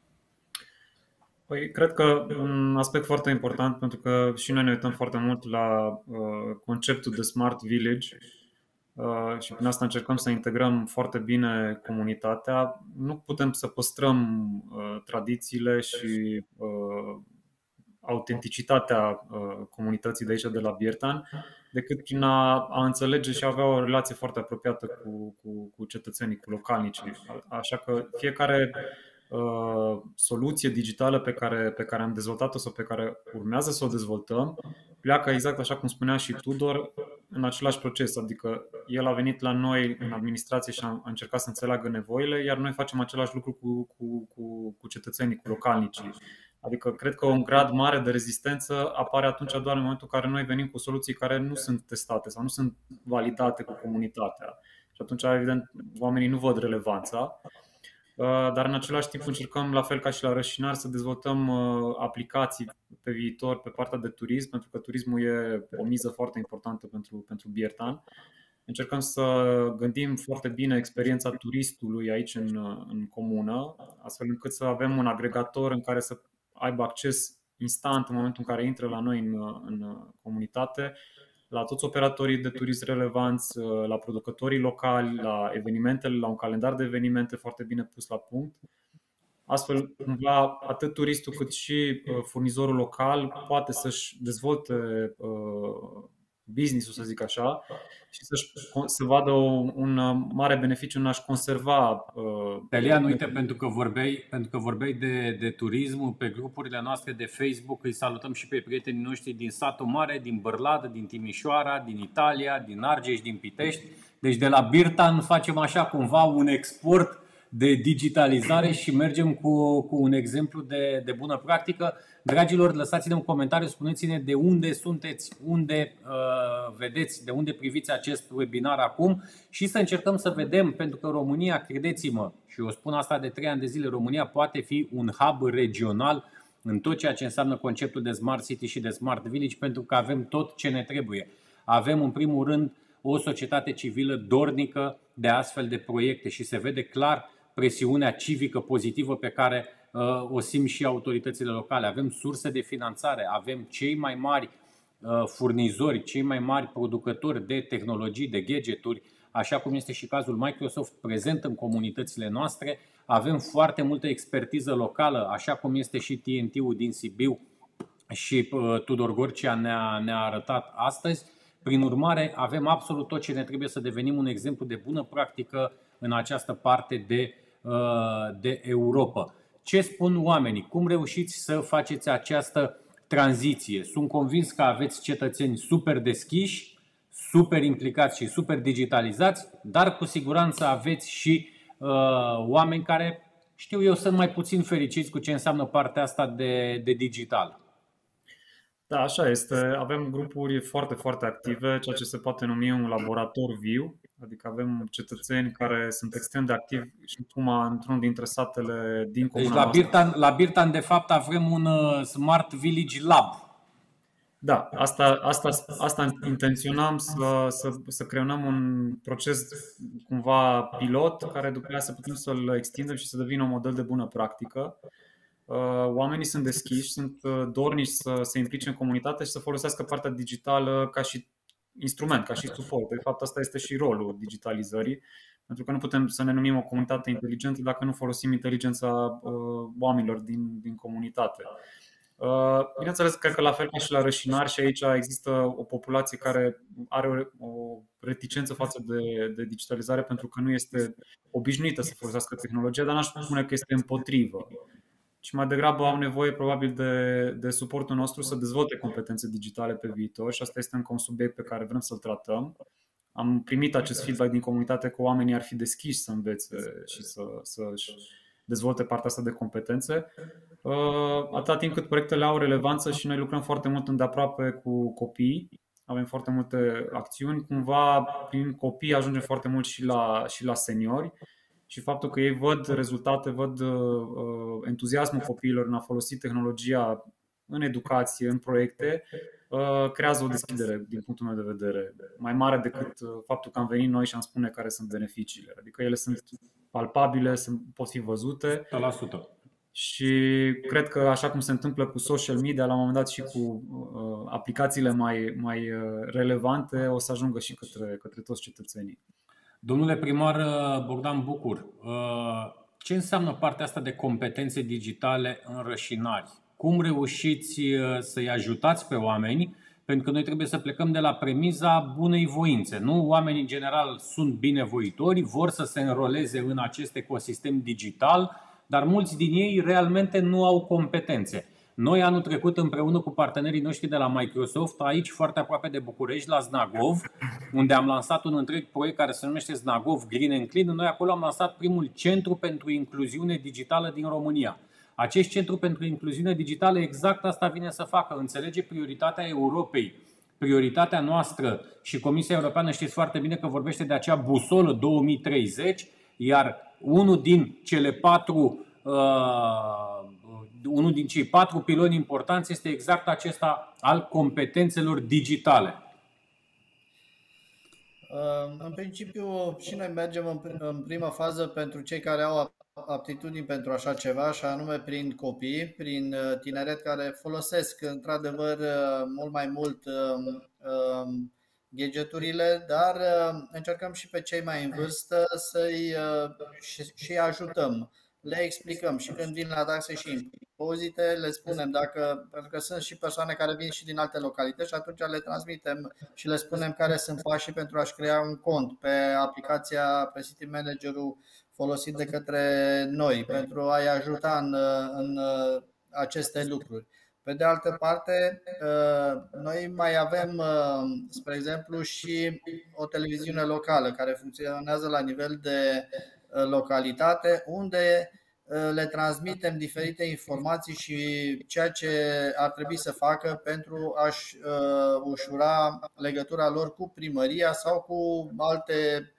Păi, cred că un aspect foarte important, pentru că și noi ne uităm foarte mult la conceptul de Smart Village și prin asta încercăm să integrăm foarte bine comunitatea. Nu putem să păstrăm tradițiile și autenticitatea comunității de aici, de la Birtan, decât prin a înțelege și a avea o relație foarte apropiată cu cetățenii, cu localnicii. Așa că fiecare soluție digitală pe care am dezvoltat-o sau pe care urmează să o dezvoltăm pleacă exact așa cum spunea și Tudor, în același proces, adică el a venit la noi în administrație și a încercat să înțeleagă nevoile, iar noi facem același lucru cu cetățenii, cu localnicii. Adică cred că un grad mare de rezistență apare atunci doar în momentul în care noi venim cu soluții care nu sunt testate sau nu sunt validate cu comunitatea. Și atunci, evident, oamenii nu văd relevanța. Dar în același timp încercăm, la fel ca și la Rășinari, să dezvoltăm aplicații pe viitor pe partea de turism, pentru că turismul e o miză foarte importantă pentru Biertan. Încercăm să gândim foarte bine experiența turistului aici în comună, astfel încât să avem un agregator în care să aibă acces instant în momentul în care intră la noi în comunitate, la toți operatorii de turism relevanți, la producătorii locali, la evenimentele, la un calendar de evenimente foarte bine pus la punct. Astfel, cumva, atât turistul cât și furnizorul local poate să-și dezvolte business-ul, să zic așa, și să vadă un mare beneficiu în a-și conserva. Telian, uite, pentru că vorbeai de turism, pe grupurile noastre de Facebook îi salutăm și pe prietenii noștri din Satul Mare, din Bărladă, din Timișoara, din Italia, din Argeș, din Pitești. Deci de la Biertan facem așa cumva un export de digitalizare și mergem cu un exemplu de bună practică. Dragilor, lăsați-ne un comentariu, spuneți-ne de unde sunteți, unde vedeți, de unde priviți acest webinar acum și să încercăm să vedem, pentru că România, credeți-mă, și eu spun asta de 3 ani de zile, România poate fi un hub regional în tot ceea ce înseamnă conceptul de Smart City și de Smart Village, pentru că avem tot ce ne trebuie. Avem în primul rând o societate civilă dornică de astfel de proiecte și se vede clar presiunea civică pozitivă pe care o simt și autoritățile locale. Avem surse de finanțare, avem cei mai mari furnizori, cei mai mari producători de tehnologii, de gadgeturi, așa cum este și cazul Microsoft prezent în comunitățile noastre. Avem foarte multă expertiză locală, așa cum este și TNT-ul din Sibiu și Tudor Gorcea ne-a arătat astăzi. Prin urmare, avem absolut tot ce ne trebuie să devenim un exemplu de bună practică în această parte de Europa. Ce spun oamenii? Cum reușiți să faceți această tranziție? Sunt convins că aveți cetățeni super deschiși, super implicați și super digitalizați, dar cu siguranță aveți și oameni care, știu eu, sunt mai puțin fericiți cu ce înseamnă partea asta de digital. Da, așa este. Avem grupuri foarte, foarte active, ceea ce se poate numi un laborator viu. Adică avem cetățeni care sunt extrem de activi și într-unul dintre satele din comuna deci la Biertan, de fapt, avem un Smart Village Lab. Da, asta intenționam să creăm un proces cumva pilot care după aceea să putem să-l extindem și să devină un model de bună practică. Oamenii sunt deschiși, sunt dornici să se implice în comunitate și să folosească partea digitală ca și instrument, ca și suport. De fapt, asta este și rolul digitalizării, pentru că nu putem să ne numim o comunitate inteligentă dacă nu folosim inteligența oamenilor din comunitate. Bineînțeles, cred că la fel ca și la Rășinari, și aici există o populație care are o reticență față de digitalizare pentru că nu este obișnuită să folosească tehnologia, dar n-aș spune că este împotrivă. Și mai degrabă au nevoie probabil de suportul nostru să dezvolte competențe digitale pe viitor și asta este încă un subiect pe care vrem să-l tratăm. Am primit acest feedback din comunitate că oamenii ar fi deschiși să învețe și să-și dezvolte partea asta de competențe. Atâta timp cât proiectele au relevanță și noi lucrăm foarte mult îndeaproape cu copiii, avem foarte multe acțiuni, cumva prin copii ajungem foarte mult și la seniori. Și faptul că ei văd rezultate, văd entuziasmul copiilor în a folosi tehnologia în educație, în proiecte, creează o deschidere, din punctul meu de vedere, mai mare decât faptul că am venit noi și am spune care sunt beneficiile. Adică ele sunt palpabile, pot fi văzute. 100%. Și cred că așa cum se întâmplă cu social media, la un moment dat și cu aplicațiile mai relevante, o să ajungă și către toți cetățenii. Domnule primar Bogdan Bucur, ce înseamnă partea asta de competențe digitale în Rășinari? Cum reușiți să-i ajutați pe oameni? Pentru că noi trebuie să plecăm de la premiza bunei voințe. Nu? Oamenii în general sunt binevoitori, vor să se înroleze în acest ecosistem digital, dar mulți din ei realmente nu au competențe. Noi anul trecut împreună cu partenerii noștri de la Microsoft, aici foarte aproape de București, la Znagov, unde am lansat un întreg proiect care se numește Znagov Green and Clean. Noi acolo am lansat primul centru pentru incluziune digitală din România. Acest centru pentru incluziune digitală exact asta vine să facă, înțelege prioritatea Europei, prioritatea noastră, și Comisia Europeană știți foarte bine că vorbește de acea busolă 2030, iar unul din cei 4 piloni importanți este exact acesta al competențelor digitale. În principiu și noi mergem în prima fază pentru cei care au aptitudini pentru așa ceva, și anume prin copii, prin tineret care folosesc într-adevăr mult mai mult gadgeturile, dar încercăm și pe cei mai în vârstă să-i ajutăm. Le explicăm și când vin la taxe și impozite, le spunem pentru că sunt și persoane care vin și din alte localități și atunci le transmitem și le spunem care sunt pașii pentru a-și crea un cont pe aplicația, pe City Manager-ul folosit de către noi, pentru a-i ajuta în aceste lucruri. Pe de altă parte, noi mai avem, spre exemplu, și o televiziune locală care funcționează la nivel de localitate, unde le transmitem diferite informații și ceea ce ar trebui să facă pentru a-și ușura legătura lor cu primăria sau cu alte,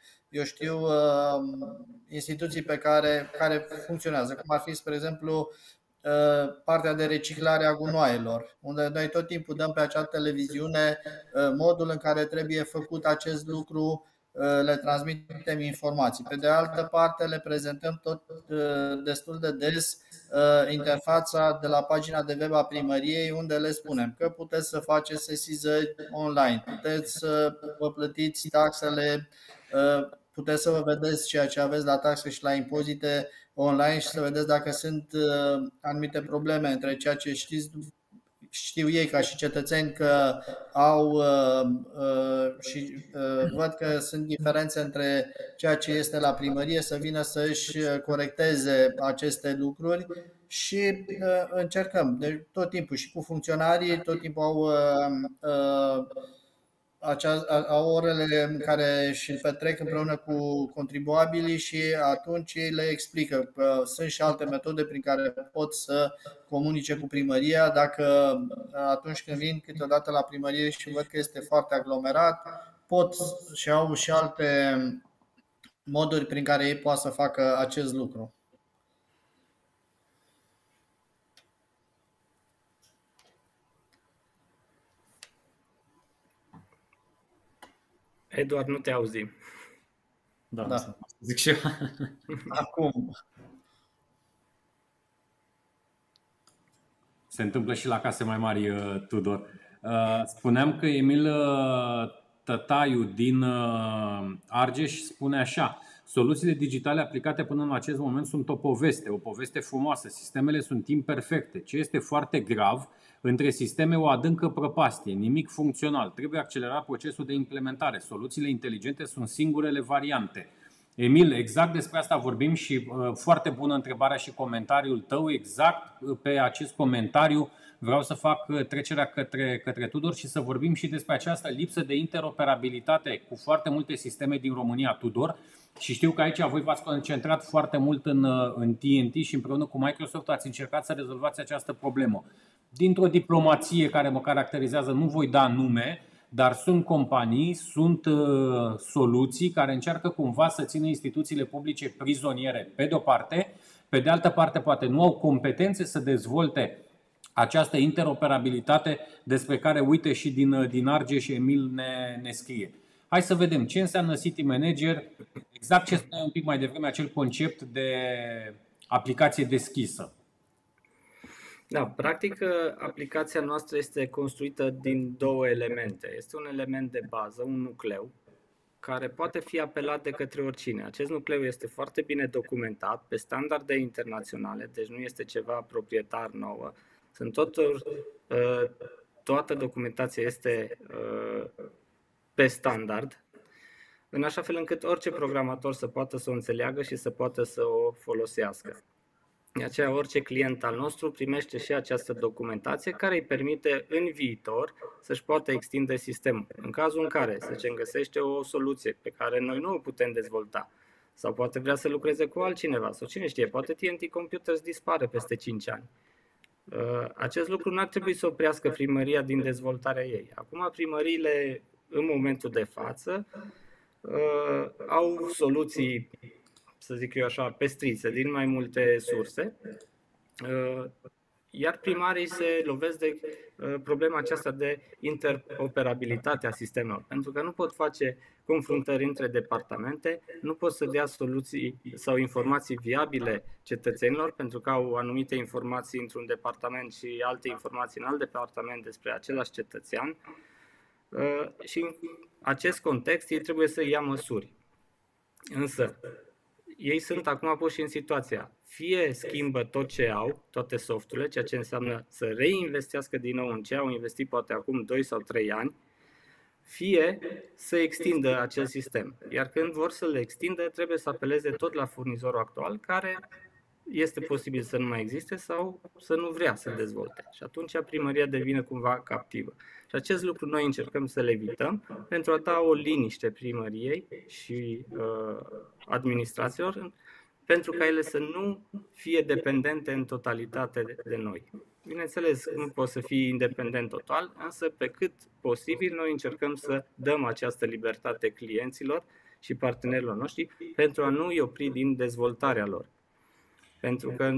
instituții care funcționează, cum ar fi, spre exemplu, partea de reciclare a gunoaielor, unde noi tot timpul dăm pe acea televiziune modul în care trebuie făcut acest lucru, le transmitem informații. Pe de altă parte, le prezentăm tot destul de des interfața de la pagina de web a primăriei, unde le spunem că puteți să faceți sesizări online, puteți să vă plătiți taxele, puteți să vă vedeți ceea ce aveți la taxe și la impozite online și să vedeți dacă sunt anumite probleme între ceea ce știu ei ca și cetățeni că au și văd că sunt diferențe între ceea ce este la primărie, să vină să își corecteze aceste lucruri și încercăm. Deci tot timpul și cu funcționarii, tot timpul au orele în care își petrec împreună cu contribuabilii și atunci ei le explică că sunt și alte metode prin care pot să comunice cu primăria. Dacă atunci când vin câteodată la primărie și văd că este foarte aglomerat, pot și au și alte moduri prin care ei pot să facă acest lucru. Eduard, nu te auzim. Da. Zic și eu. Acum. Se întâmplă și la case mai mari, Tudor. Spuneam că Emil Tătaiu din Argeș spune așa: soluțiile digitale aplicate până în acest moment sunt o poveste frumoasă. Sistemele sunt imperfecte. Ce este foarte grav, între sisteme o adâncă prăpastie, nimic funcțional. Trebuie accelerat procesul de implementare. Soluțiile inteligente sunt singurele variante. Emil, exact despre asta vorbim și foarte bună întrebarea și comentariul tău. Exact pe acest comentariu vreau să fac trecerea către Tudor și să vorbim și despre această lipsă de interoperabilitate cu foarte multe sisteme din România, Tudor. Și știu că aici voi v-ați concentrat foarte mult în TNT și împreună cu Microsoft ați încercat să rezolvați această problemă. Dintr-o diplomație care mă caracterizează, nu voi da nume, dar sunt companii, sunt soluții care încearcă cumva să țină instituțiile publice prizoniere pe de o parte, pe de altă parte poate nu au competențe să dezvolte această interoperabilitate despre care, uite, și din Argeș și Emil ne scrie. Hai să vedem ce înseamnă City Manager, exact ce spuneai un pic mai devreme, acel concept de aplicație deschisă. Da, practic aplicația noastră este construită din două elemente. Este un element de bază, un nucleu, care poate fi apelat de către oricine. Acest nucleu este foarte bine documentat pe standarde internaționale, deci nu este ceva proprietar nouă. Toată documentația este pe standard, în așa fel încât orice programator să poată să o înțeleagă și să poată să o folosească. De aceea orice client al nostru primește și această documentație care îi permite în viitor să-și poată extinde sistemul. În cazul în care, să zicem, găsește o soluție pe care noi nu o putem dezvolta sau poate vrea să lucreze cu altcineva sau cine știe, poate TNT Computers dispare peste 5 ani. Acest lucru nu ar trebui să oprească primăria din dezvoltarea ei. Acum primăriile, în momentul de față, au soluții, să zic eu așa, pestrițe din mai multe surse, iar primarii se lovesc de problema aceasta de interoperabilitate a sistemelor, pentru că nu pot face confruntări între departamente, nu pot să dea soluții sau informații viabile cetățenilor, pentru că au anumite informații într-un departament și alte informații în alt departament despre același cetățean. Și în acest context ei trebuie să ia măsuri. Însă, ei sunt acum puși în situația, fie schimbă tot ce au, toate softurile, ceea ce înseamnă să reinvestească din nou în ce au investit poate acum 2 sau 3 ani, fie să extindă acel sistem. Iar când vor să le extindă, trebuie să apeleze tot la furnizorul actual, care este posibil să nu mai existe sau să nu vrea să dezvolte. Și atunci primăria devine cumva captivă. Și acest lucru noi încercăm să le evităm pentru a da o liniște primăriei și administrațiilor, pentru ca ele să nu fie dependente în totalitate de noi. Bineînțeles, nu poți să fii independent total, însă pe cât posibil noi încercăm să dăm această libertate clienților și partenerilor noștri pentru a nu îi opri din dezvoltarea lor. Pentru că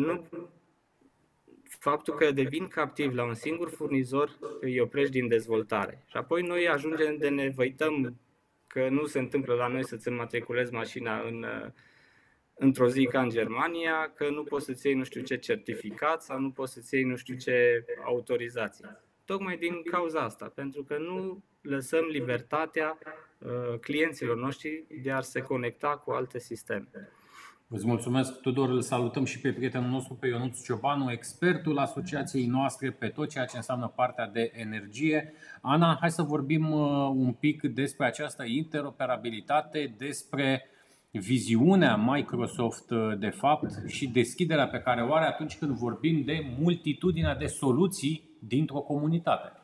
faptul că devin captivi la un singur furnizor îi oprești din dezvoltare. Și apoi noi ajungem de ne văităm că nu se întâmplă la noi să-ți înmatriculezi mașina într-o zi ca în Germania, că nu poți să-ți iei nu știu ce certificat sau nu poți să-ți iei nu știu ce autorizație. Tocmai din cauza asta, pentru că nu lăsăm libertatea clienților noștri de a se conecta cu alte sisteme. Îți mulțumesc, Tudor, îl salutăm și pe prietenul nostru, pe Ionuț Ciobanu, expertul asociației noastre pe tot ceea ce înseamnă partea de energie. Ana, hai să vorbim un pic despre această interoperabilitate, despre viziunea Microsoft de fapt și deschiderea pe care o are atunci când vorbim de multitudinea de soluții dintr-o comunitate.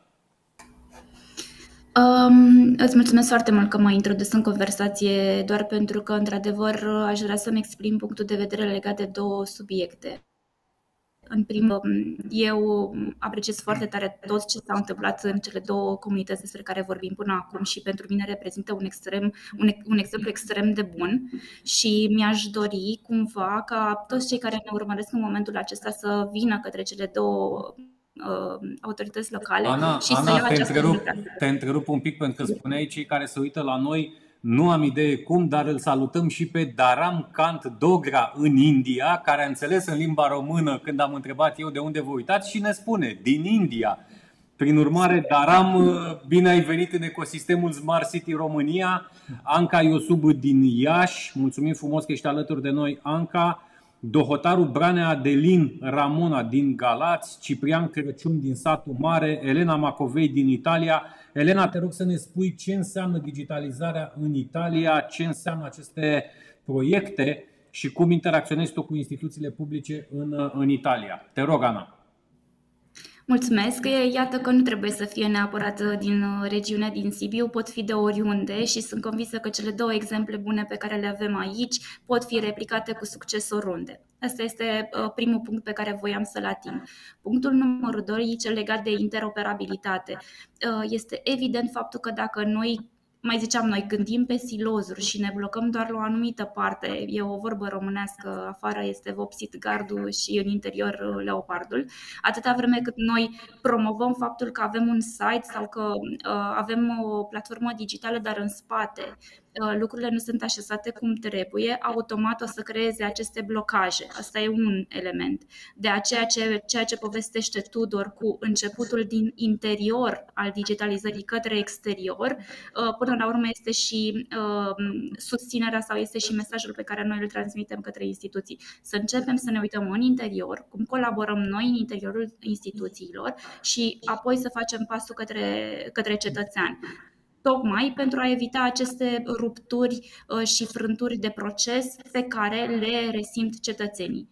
Îți mulțumesc foarte mult că m-ai introdus în conversație, doar pentru că, într-adevăr, aș vrea să-mi exprim punctul de vedere legat de două subiecte. În primul rând, eu apreciez foarte tare tot ce s-a întâmplat în cele două comunități despre care vorbim până acum și pentru mine reprezintă un exemplu extrem de bun și mi-aș dori cumva ca toți cei care ne urmăresc în momentul acesta să vină către cele două autorități locale. Ana, te întrerup un pic pentru că spuneai cei care se uită la noi, nu am idee cum, dar îl salutăm și pe Dharam Kant Dogra în India, care a înțeles în limba română când am întrebat eu de unde vă uitați și ne spune, din India. Prin urmare, Dharam, bine ai venit în ecosistemul Smart City România. Anca Iosub din Iași, mulțumim frumos că ești alături de noi, Anca. Dohotaru Branea Adelin Ramona din Galați, Ciprian Crăciun din Satul Mare, Elena Macovei din Italia. Elena, te rog să ne spui ce înseamnă digitalizarea în Italia, ce înseamnă aceste proiecte și cum interacționezi tu cu instituțiile publice în Italia. Te rog, Ana. Mulțumesc. Iată că nu trebuie să fie neapărat din regiunea din Sibiu, pot fi de oriunde și sunt convinsă că cele două exemple bune pe care le avem aici pot fi replicate cu succes oriunde. Asta este primul punct pe care voiam să-l ating. Punctul numărul 2, cel legat de interoperabilitate. Este evident faptul că dacă noi, mai ziceam, noi gândim pe silozuri și ne blocăm doar la o anumită parte, e o vorbă românească, afară este vopsit gardul și în interior leopardul, atâta vreme cât noi promovăm faptul că avem un site sau că avem o platformă digitală, dar în spate lucrurile nu sunt așezate cum trebuie, automat o să creeze aceste blocaje. Asta e un element. De aceea ceea ce povestește Tudor cu începutul din interior al digitalizării către exterior, până la urmă este și susținerea sau este și mesajul pe care noi îl transmitem către instituții. Să începem să ne uităm în interior, cum colaborăm noi în interiorul instituțiilor și apoi să facem pasul către cetățean. Tocmai pentru a evita aceste rupturi și frânturi de proces pe care le resimt cetățenii.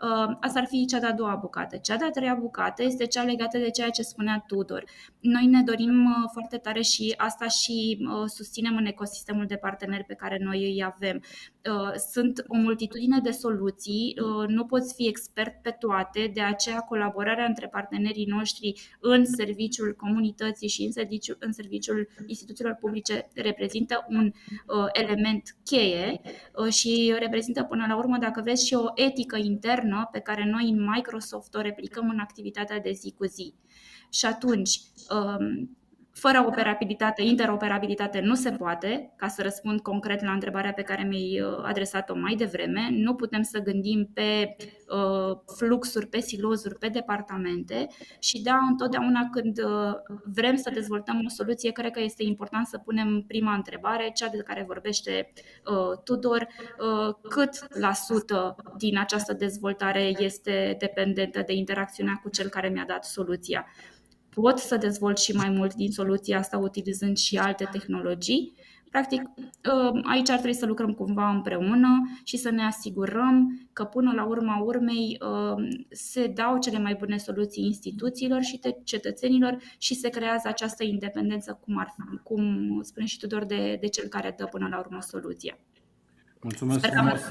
Asta ar fi cea de-a doua bucată. Cea de-a treia bucată este cea legată de ceea ce spunea Tudor. Noi ne dorim foarte tare și asta și susținem în ecosistemul de parteneri pe care noi îi avem. Sunt o multitudine de soluții, nu poți fi expert pe toate, de aceea colaborarea între partenerii noștri în serviciul comunității și în serviciul instituțiilor publice reprezintă un element cheie și reprezintă până la urmă, dacă vreți, și o etică internă pe care noi în Microsoft o replicăm în activitatea de zi cu zi. Și atunci, fără interoperabilitate nu se poate, ca să răspund concret la întrebarea pe care mi-ai adresat-o mai devreme, nu putem să gândim pe fluxuri, pe silozuri, pe departamente și da, întotdeauna când vrem să dezvoltăm o soluție, cred că este important să punem prima întrebare, cea de care vorbește Tudor, cât la sută din această dezvoltare este dependentă de interacțiunea cu cel care mi-a dat soluția. Pot să dezvolt și mai mult din soluția asta utilizând și alte tehnologii. Practic, aici ar trebui să lucrăm cumva împreună și să ne asigurăm că până la urma urmei se dau cele mai bune soluții instituțiilor și cetățenilor și se creează această independență, cum spune și Tudor, de cel care dă până la urmă soluția. Mulțumesc frumos!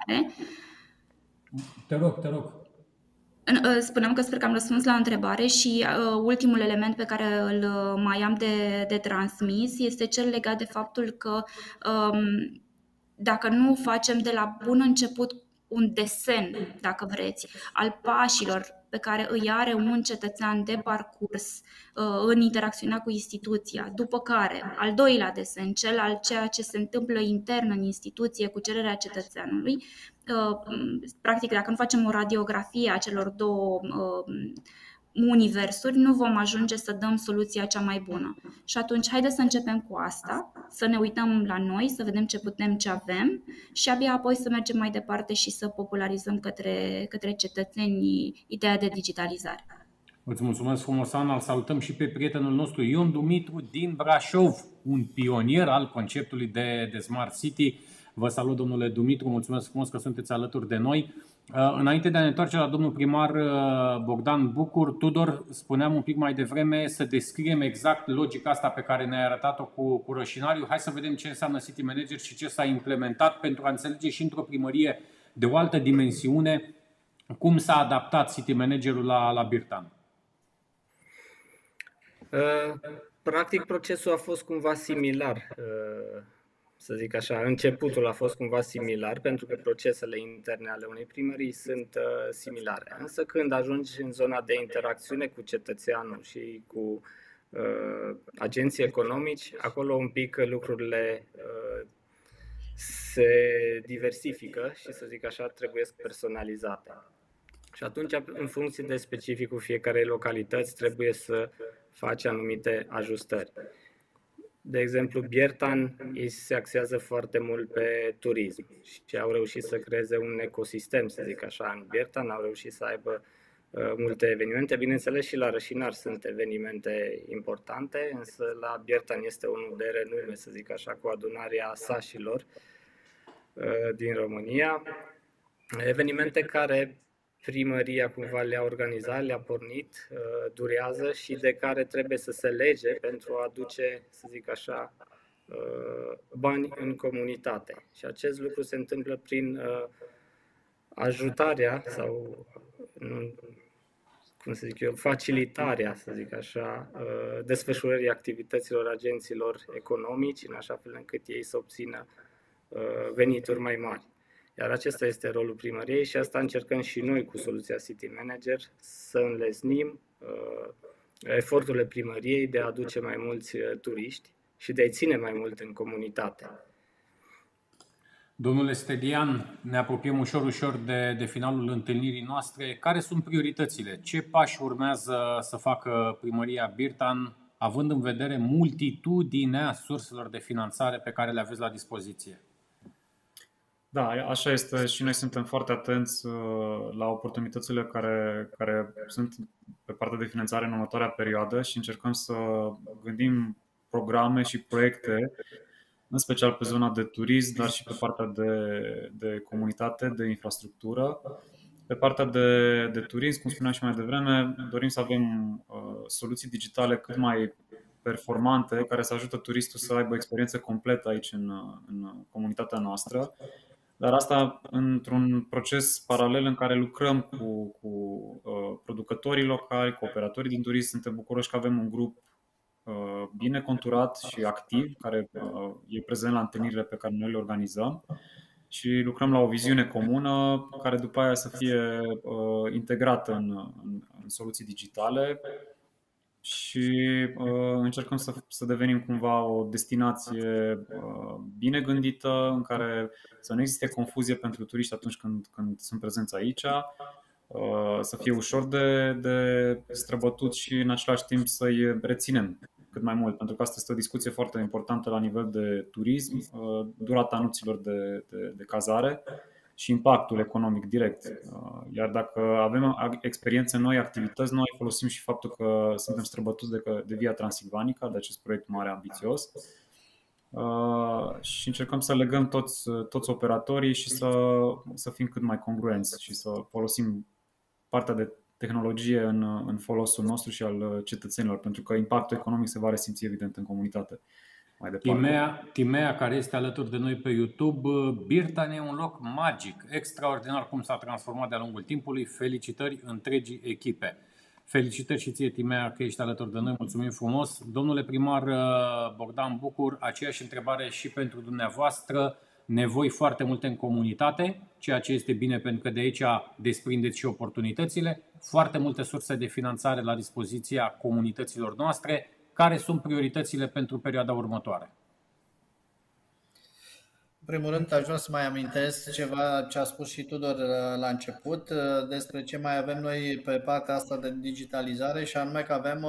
Te rog. Spuneam că sper că am răspuns la întrebare și ultimul element pe care îl mai am de transmis este cel legat de faptul că dacă nu facem de la bun început un desen, dacă vreți, al pașilor pe care îi are un cetățean de parcurs în interacțiunea cu instituția, după care al doilea desen, cel al ceea ce se întâmplă intern în instituție cu cererea cetățeanului, practic dacă nu facem o radiografie a celor două universuri, nu vom ajunge să dăm soluția cea mai bună. Și atunci, haideți să începem cu asta, să ne uităm la noi, să vedem ce putem, ce avem și abia apoi să mergem mai departe și să popularizăm către cetățeni ideea de digitalizare. Îți mulțumesc frumos, Ana. Îl salutăm și pe prietenul nostru Ion Dumitru din Brașov, un pionier al conceptului de Smart City. Vă salut, domnule Dumitru, mulțumesc frumos că sunteți alături de noi. Înainte de a ne întoarce la domnul primar Bogdan Bucur, Tudor, spuneam un pic mai devreme să descriem exact logica asta pe care ne-ai arătat-o cu Rășinariu. Hai să vedem ce înseamnă City Manager și ce s-a implementat pentru a înțelege și într-o primărie de o altă dimensiune cum s-a adaptat City Managerul la Birtan. Practic, procesul a fost cumva similar. Să zic așa, începutul a fost cumva similar, pentru că procesele interne ale unei primării sunt similare. Însă când ajungi în zona de interacțiune cu cetățeanul și cu agenții economici, acolo un pic lucrurile se diversifică și, să zic așa, trebuie personalizate. Și atunci, în funcție de specificul fiecarei localități, trebuie să faci anumite ajustări. De exemplu, Biertan se axează foarte mult pe turism și au reușit să creeze un ecosistem, să zic așa, în Biertan, au reușit să aibă multe evenimente. Bineînțeles, și la Rășinar sunt evenimente importante, însă la Biertan este unul de renume, să zic așa, cu adunarea sașilor din România. Evenimente care primăria cumva le-a organizat, le-a pornit, durează și de care trebuie să se lege pentru a aduce, să zic așa, bani în comunitate. Și acest lucru se întâmplă prin ajutarea sau, cum să zic eu, facilitarea, să zic așa, desfășurării activităților agenților economici, în așa fel încât ei să obțină venituri mai mari. Iar acesta este rolul primăriei și asta încercăm și noi cu soluția City Manager, să înlesnim eforturile primăriei de a aduce mai mulți turiști și de a-i ține mai mult în comunitate. Domnule Stelian, ne apropiem ușor de finalul întâlnirii noastre. Care sunt prioritățile? Ce pași urmează să facă primăria Birtan, având în vedere multitudinea surselor de finanțare pe care le aveți la dispoziție? Da, așa este și noi suntem foarte atenți la oportunitățile care sunt pe partea de finanțare în următoarea perioadă și încercăm să gândim programe și proiecte, în special pe zona de turism, dar și pe partea de comunitate, de infrastructură, Pe partea de turism, cum spuneam și mai devreme, dorim să avem soluții digitale cât mai performante, care să ajută turistul să aibă o experiență completă aici în comunitatea noastră. Dar asta într-un proces paralel în care lucrăm cu producătorii locali, cu operatorii din turism. Suntem bucuroși că avem un grup bine conturat și activ, care e prezent la întâlnirile pe care noi le organizăm și lucrăm la o viziune comună care după aia să fie integrată în soluții digitale și încercăm să devenim cumva o destinație bine gândită, în care să nu existe confuzie pentru turiști atunci când sunt prezenți aici, să fie ușor de străbătut și în același timp să-i reținem cât mai mult, pentru că asta este o discuție foarte importantă la nivel de turism, durata anunților de cazare și impactul economic direct. Iar dacă avem experiențe noi, activități noi, folosim și faptul că suntem străbătuți de Via Transilvanica, de acest proiect mare ambițios, și încercăm să legăm toți operatorii și să fim cât mai congruenți și să folosim partea de tehnologie în folosul nostru și al cetățenilor, pentru că impactul economic se va resimți evident în comunitate. Timea, care este alături de noi pe YouTube, Birtan e un loc magic, extraordinar cum s-a transformat de-a lungul timpului. Felicitări întregii echipe. Felicitări și ție, Timea, că ești alături de noi. Mulțumim frumos. Domnule primar Bogdan Bucur, aceeași întrebare și pentru dumneavoastră. Nevoi foarte multe în comunitate, ceea ce este bine pentru că de aici desprindeți și oportunitățile. Foarte multe surse de finanțare la dispoziția comunităților noastre. Care sunt prioritățile pentru perioada următoare? În primul rând, aș vrea să mai amintesc ceva ce a spus și Tudor la început despre ce mai avem noi pe partea asta de digitalizare, și anume că avem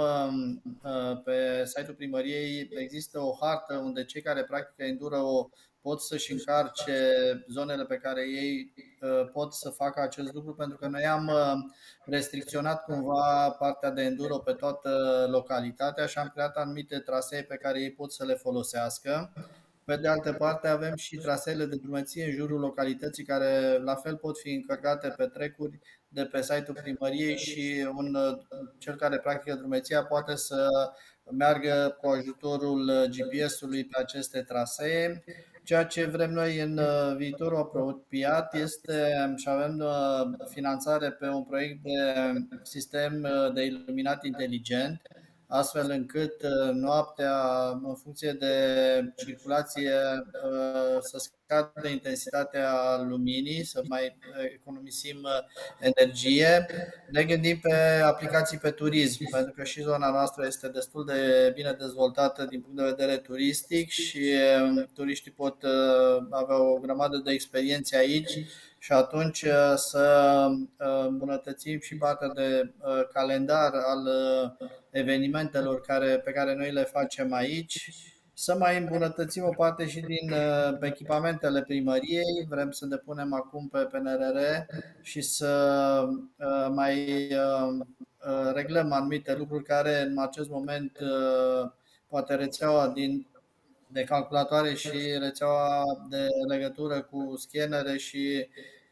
pe site-ul primăriei există o hartă unde cei care practică enduro pot să-și încarce zonele pe care ei pot să facă acest lucru, pentru că noi am restricționat cumva partea de enduro pe toată localitatea și am creat anumite trasee pe care ei pot să le folosească. Pe de altă parte avem și traseele de drumeție în jurul localității care la fel pot fi încărcate pe trecuri de pe site-ul primăriei și cel care practică drumeția poate să meargă cu ajutorul GPS-ului pe aceste trasee. Ceea ce vrem noi în viitorul apropiat este și avem finanțare pe un proiect de sistem de iluminat inteligent, astfel încât noaptea, în funcție de circulație, să scadă intensitatea luminii, să mai economisim energie. Ne gândim pe aplicații pe turism, pentru că și zona noastră este destul de bine dezvoltată din punct de vedere turistic și turiștii pot avea o grămadă de experiențe aici și atunci să îmbunătățim și partea de calendar al evenimentelor pe care noi le facem aici, să mai îmbunătățim o parte și din echipamentele primăriei. Vrem să depunem acum pe PNRR și să mai reglăm anumite lucruri care în acest moment poate rețeaua de calculatoare și rețeaua de legătură cu scanere și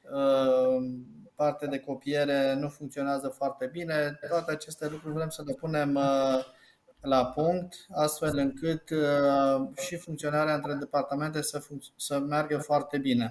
partea de copiere nu funcționează foarte bine. Toate aceste lucruri vrem să le punem la punct, astfel încât și funcționarea între departamente să meargă foarte bine.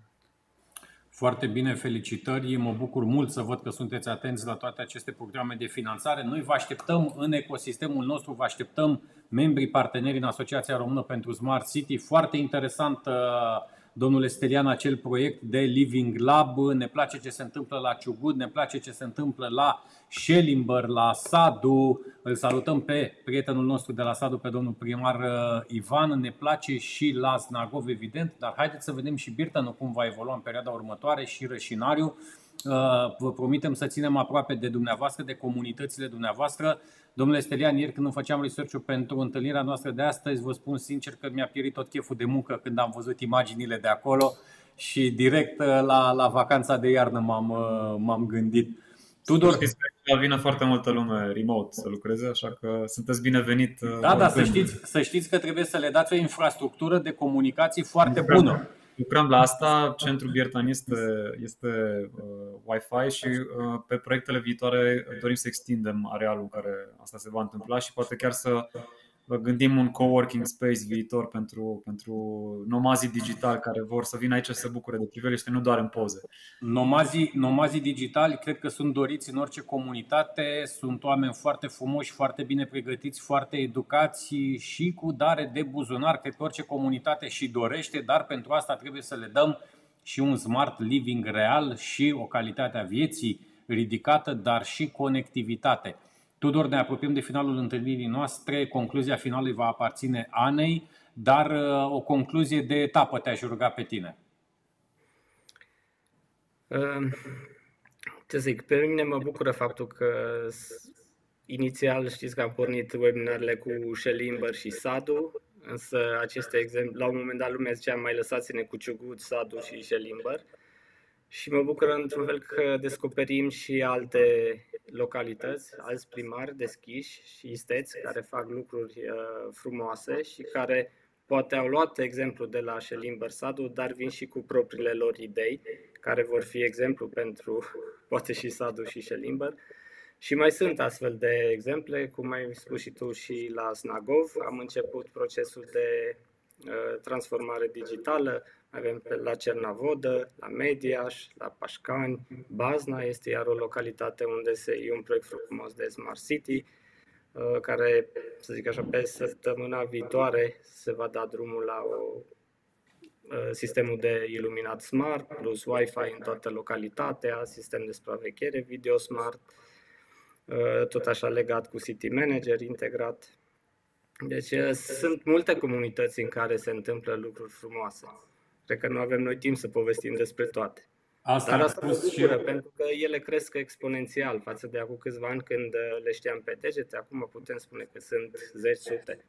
Foarte bine, felicitări. Mă bucur mult să văd că sunteți atenți la toate aceste programe de finanțare. Noi vă așteptăm în ecosistemul nostru, vă așteptăm membrii parteneri în Asociația Română pentru Smart City. Foarte interesant, domnule Stelian, acel proiect de Living Lab. Ne place ce se întâmplă la Ciugud, ne place ce se întâmplă la Schellimber, la Sadu. Îl salutăm pe prietenul nostru de la Sadu, pe domnul primar Ivan. Ne place și la Znagov, evident, dar haideți să vedem și Birtanu cum va evolua în perioada următoare și Rășinariu. Vă promitem să ținem aproape de dumneavoastră, de comunitățile dumneavoastră. Domnule Stelian, ieri când îmi făceam research-ul pentru întâlnirea noastră de astăzi, vă spun sincer că mi-a pierit tot cheful de muncă când am văzut imaginile de acolo și direct la vacanța de iarnă m-am gândit. Tudor, că vine foarte multă lume remote să lucreze, așa că sunteți binevenit. Da, să știți că trebuie să le dați o infrastructură de comunicații foarte bună. Lucrăm la asta, centrul Biertan este Wi-Fi și pe proiectele viitoare dorim să extindem arealul în care asta se va întâmpla și poate chiar să gândim un coworking space viitor pentru nomazii digitali care vor să vină aici să se bucure de priveliște, nu doar în poze. Nomazii digitali cred că sunt doriți în orice comunitate, sunt oameni foarte frumoși, foarte bine pregătiți, foarte educați și cu dare de buzunar. Cred că orice comunitate și dorește, dar pentru asta trebuie să le dăm și un smart living real și o calitate a vieții ridicată, dar și conectivitate. Tudor, ne apropiem de finalul întâlnirii noastre. Concluzia finalului va aparține Anei, dar o concluzie de etapă te-aș ruga pe tine. Ce zic, pe mine mă bucură faptul că inițial știți că am pornit webinarele cu Shelimber și Sadu, însă aceste exemple, la un moment dat lumea zicea mai lăsați-ne cu Ciugut, Sadu și Shelimber. Și mă bucură într-un fel că descoperim și alte localități, alți primari deschiși și isteți care fac lucruri frumoase și care poate au luat exemplu de la Shelimber, Sadu, dar vin și cu propriile lor idei, care vor fi exemplu pentru poate și Sadu și Shelimber. Și mai sunt astfel de exemple, cum ai spus și tu, și la Snagov. Am început procesul de transformare digitală, avem la Cernavodă, la Mediaș, la Pașcani, Bazna este iar o localitate unde e un proiect frumos de Smart City, care, să zic așa, pe săptămâna viitoare se va da drumul la sistemul de iluminat smart, plus Wi-Fi în toată localitatea, sistem de supraveghere video smart, tot așa legat cu City Manager integrat. Deci sunt multe comunități în care se întâmplă lucruri frumoase. Cred că nu avem noi timp să povestim despre toate. Dar asta mă bucură, pentru că ele cresc exponențial față de acum câțiva ani când le știam pe degete. Acum putem spune că sunt zeci, sute.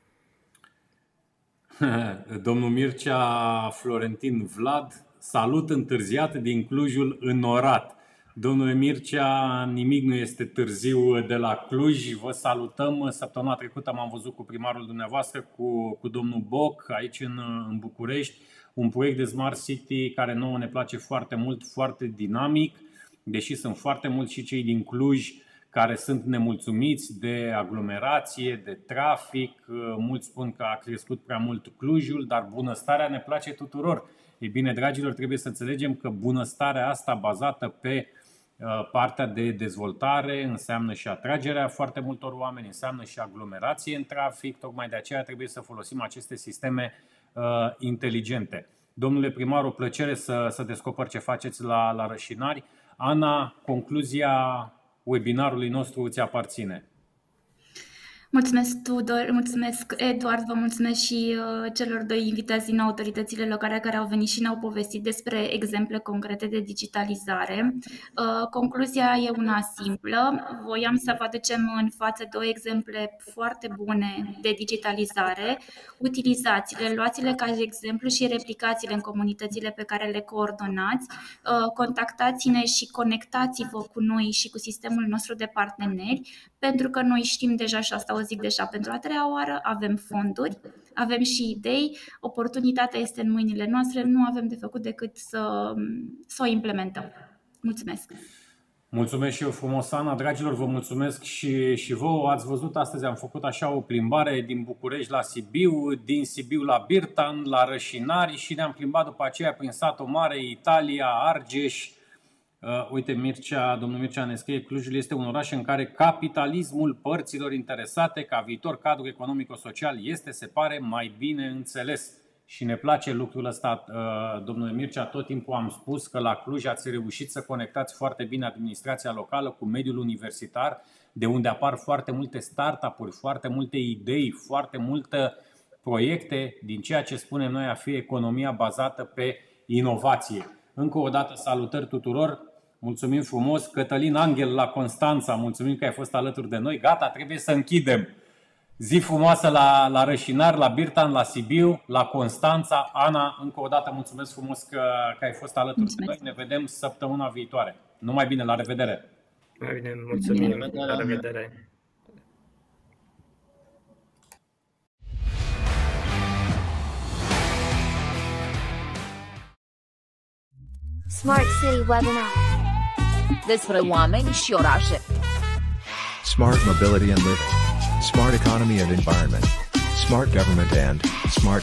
Domnul Mircea Florentin Vlad, salut întârziat din Clujul înorat. Domnule Mircea, nimic nu este târziu de la Cluj. Vă salutăm. Săptămâna trecută m-am văzut cu primarul dumneavoastră, cu domnul Boc, aici în București. Un proiect de Smart City care nouă ne place foarte mult, foarte dinamic, deși sunt foarte mulți și cei din Cluj care sunt nemulțumiți de aglomerație, de trafic. Mulți spun că a crescut prea mult Clujul, dar bunăstarea ne place tuturor. Ei bine, dragilor, trebuie să înțelegem că bunăstarea asta bazată pe partea de dezvoltare înseamnă și atragerea foarte multor oameni, înseamnă și aglomerație în trafic. Tocmai de aceea trebuie să folosim aceste sisteme inteligente. Domnule primar, o plăcere să descoper ce faceți la Rășinari. Ana, concluzia webinarului nostru ți aparține. Mulțumesc, Tudor, mulțumesc, Eduard, vă mulțumesc și celor doi invitați din autoritățile locale care au venit și ne-au povestit despre exemple concrete de digitalizare. Concluzia e una simplă. Voiam să vă aducem în față două exemple foarte bune de digitalizare. Utilizați-le, luați-le ca exemplu și replicați-le în comunitățile pe care le coordonați. Contactați-ne și conectați-vă cu noi și cu sistemul nostru de parteneri, pentru că noi știm deja, și asta o zic deja pentru a treia oară, avem fonduri, avem și idei, oportunitatea este în mâinile noastre, nu avem de făcut decât să o implementăm. Mulțumesc! Mulțumesc și eu frumos, Ana. Dragilor, vă mulțumesc și vouă. Ați văzut, astăzi am făcut așa o plimbare din București la Sibiu, din Sibiu la Birtan, la Rășinari și ne-am plimbat după aceea prin Satul Mare, Italia, Argeș. Uite, domnul Mircea ne scrie: Clujul este un oraș în care capitalismul părților interesate ca viitor cadru economico-social este, se pare, mai bine înțeles. Și ne place lucrul ăsta, domnule Mircea. Tot timpul am spus că la Cluj ați reușit să conectați foarte bine administrația locală cu mediul universitar, de unde apar foarte multe startup-uri, foarte multe idei, foarte multe proiecte din ceea ce spunem noi a fi economia bazată pe inovație. Încă o dată salutări tuturor. Mulțumim frumos. Cătălin Angel la Constanța, mulțumim că ai fost alături de noi. Gata, trebuie să închidem. Zi frumoasă la Rășinari, la Birtan, la Sibiu, la Constanța. Ana, încă o dată mulțumesc frumos că ai fost alături de noi. Ne vedem săptămâna viitoare. Numai bine, la revedere! Mai bine, mulțumim, la revedere! Smart City Webinar. Despre oameni și orașe. Smart mobility and living. Smart economy and environment. Smart government and smart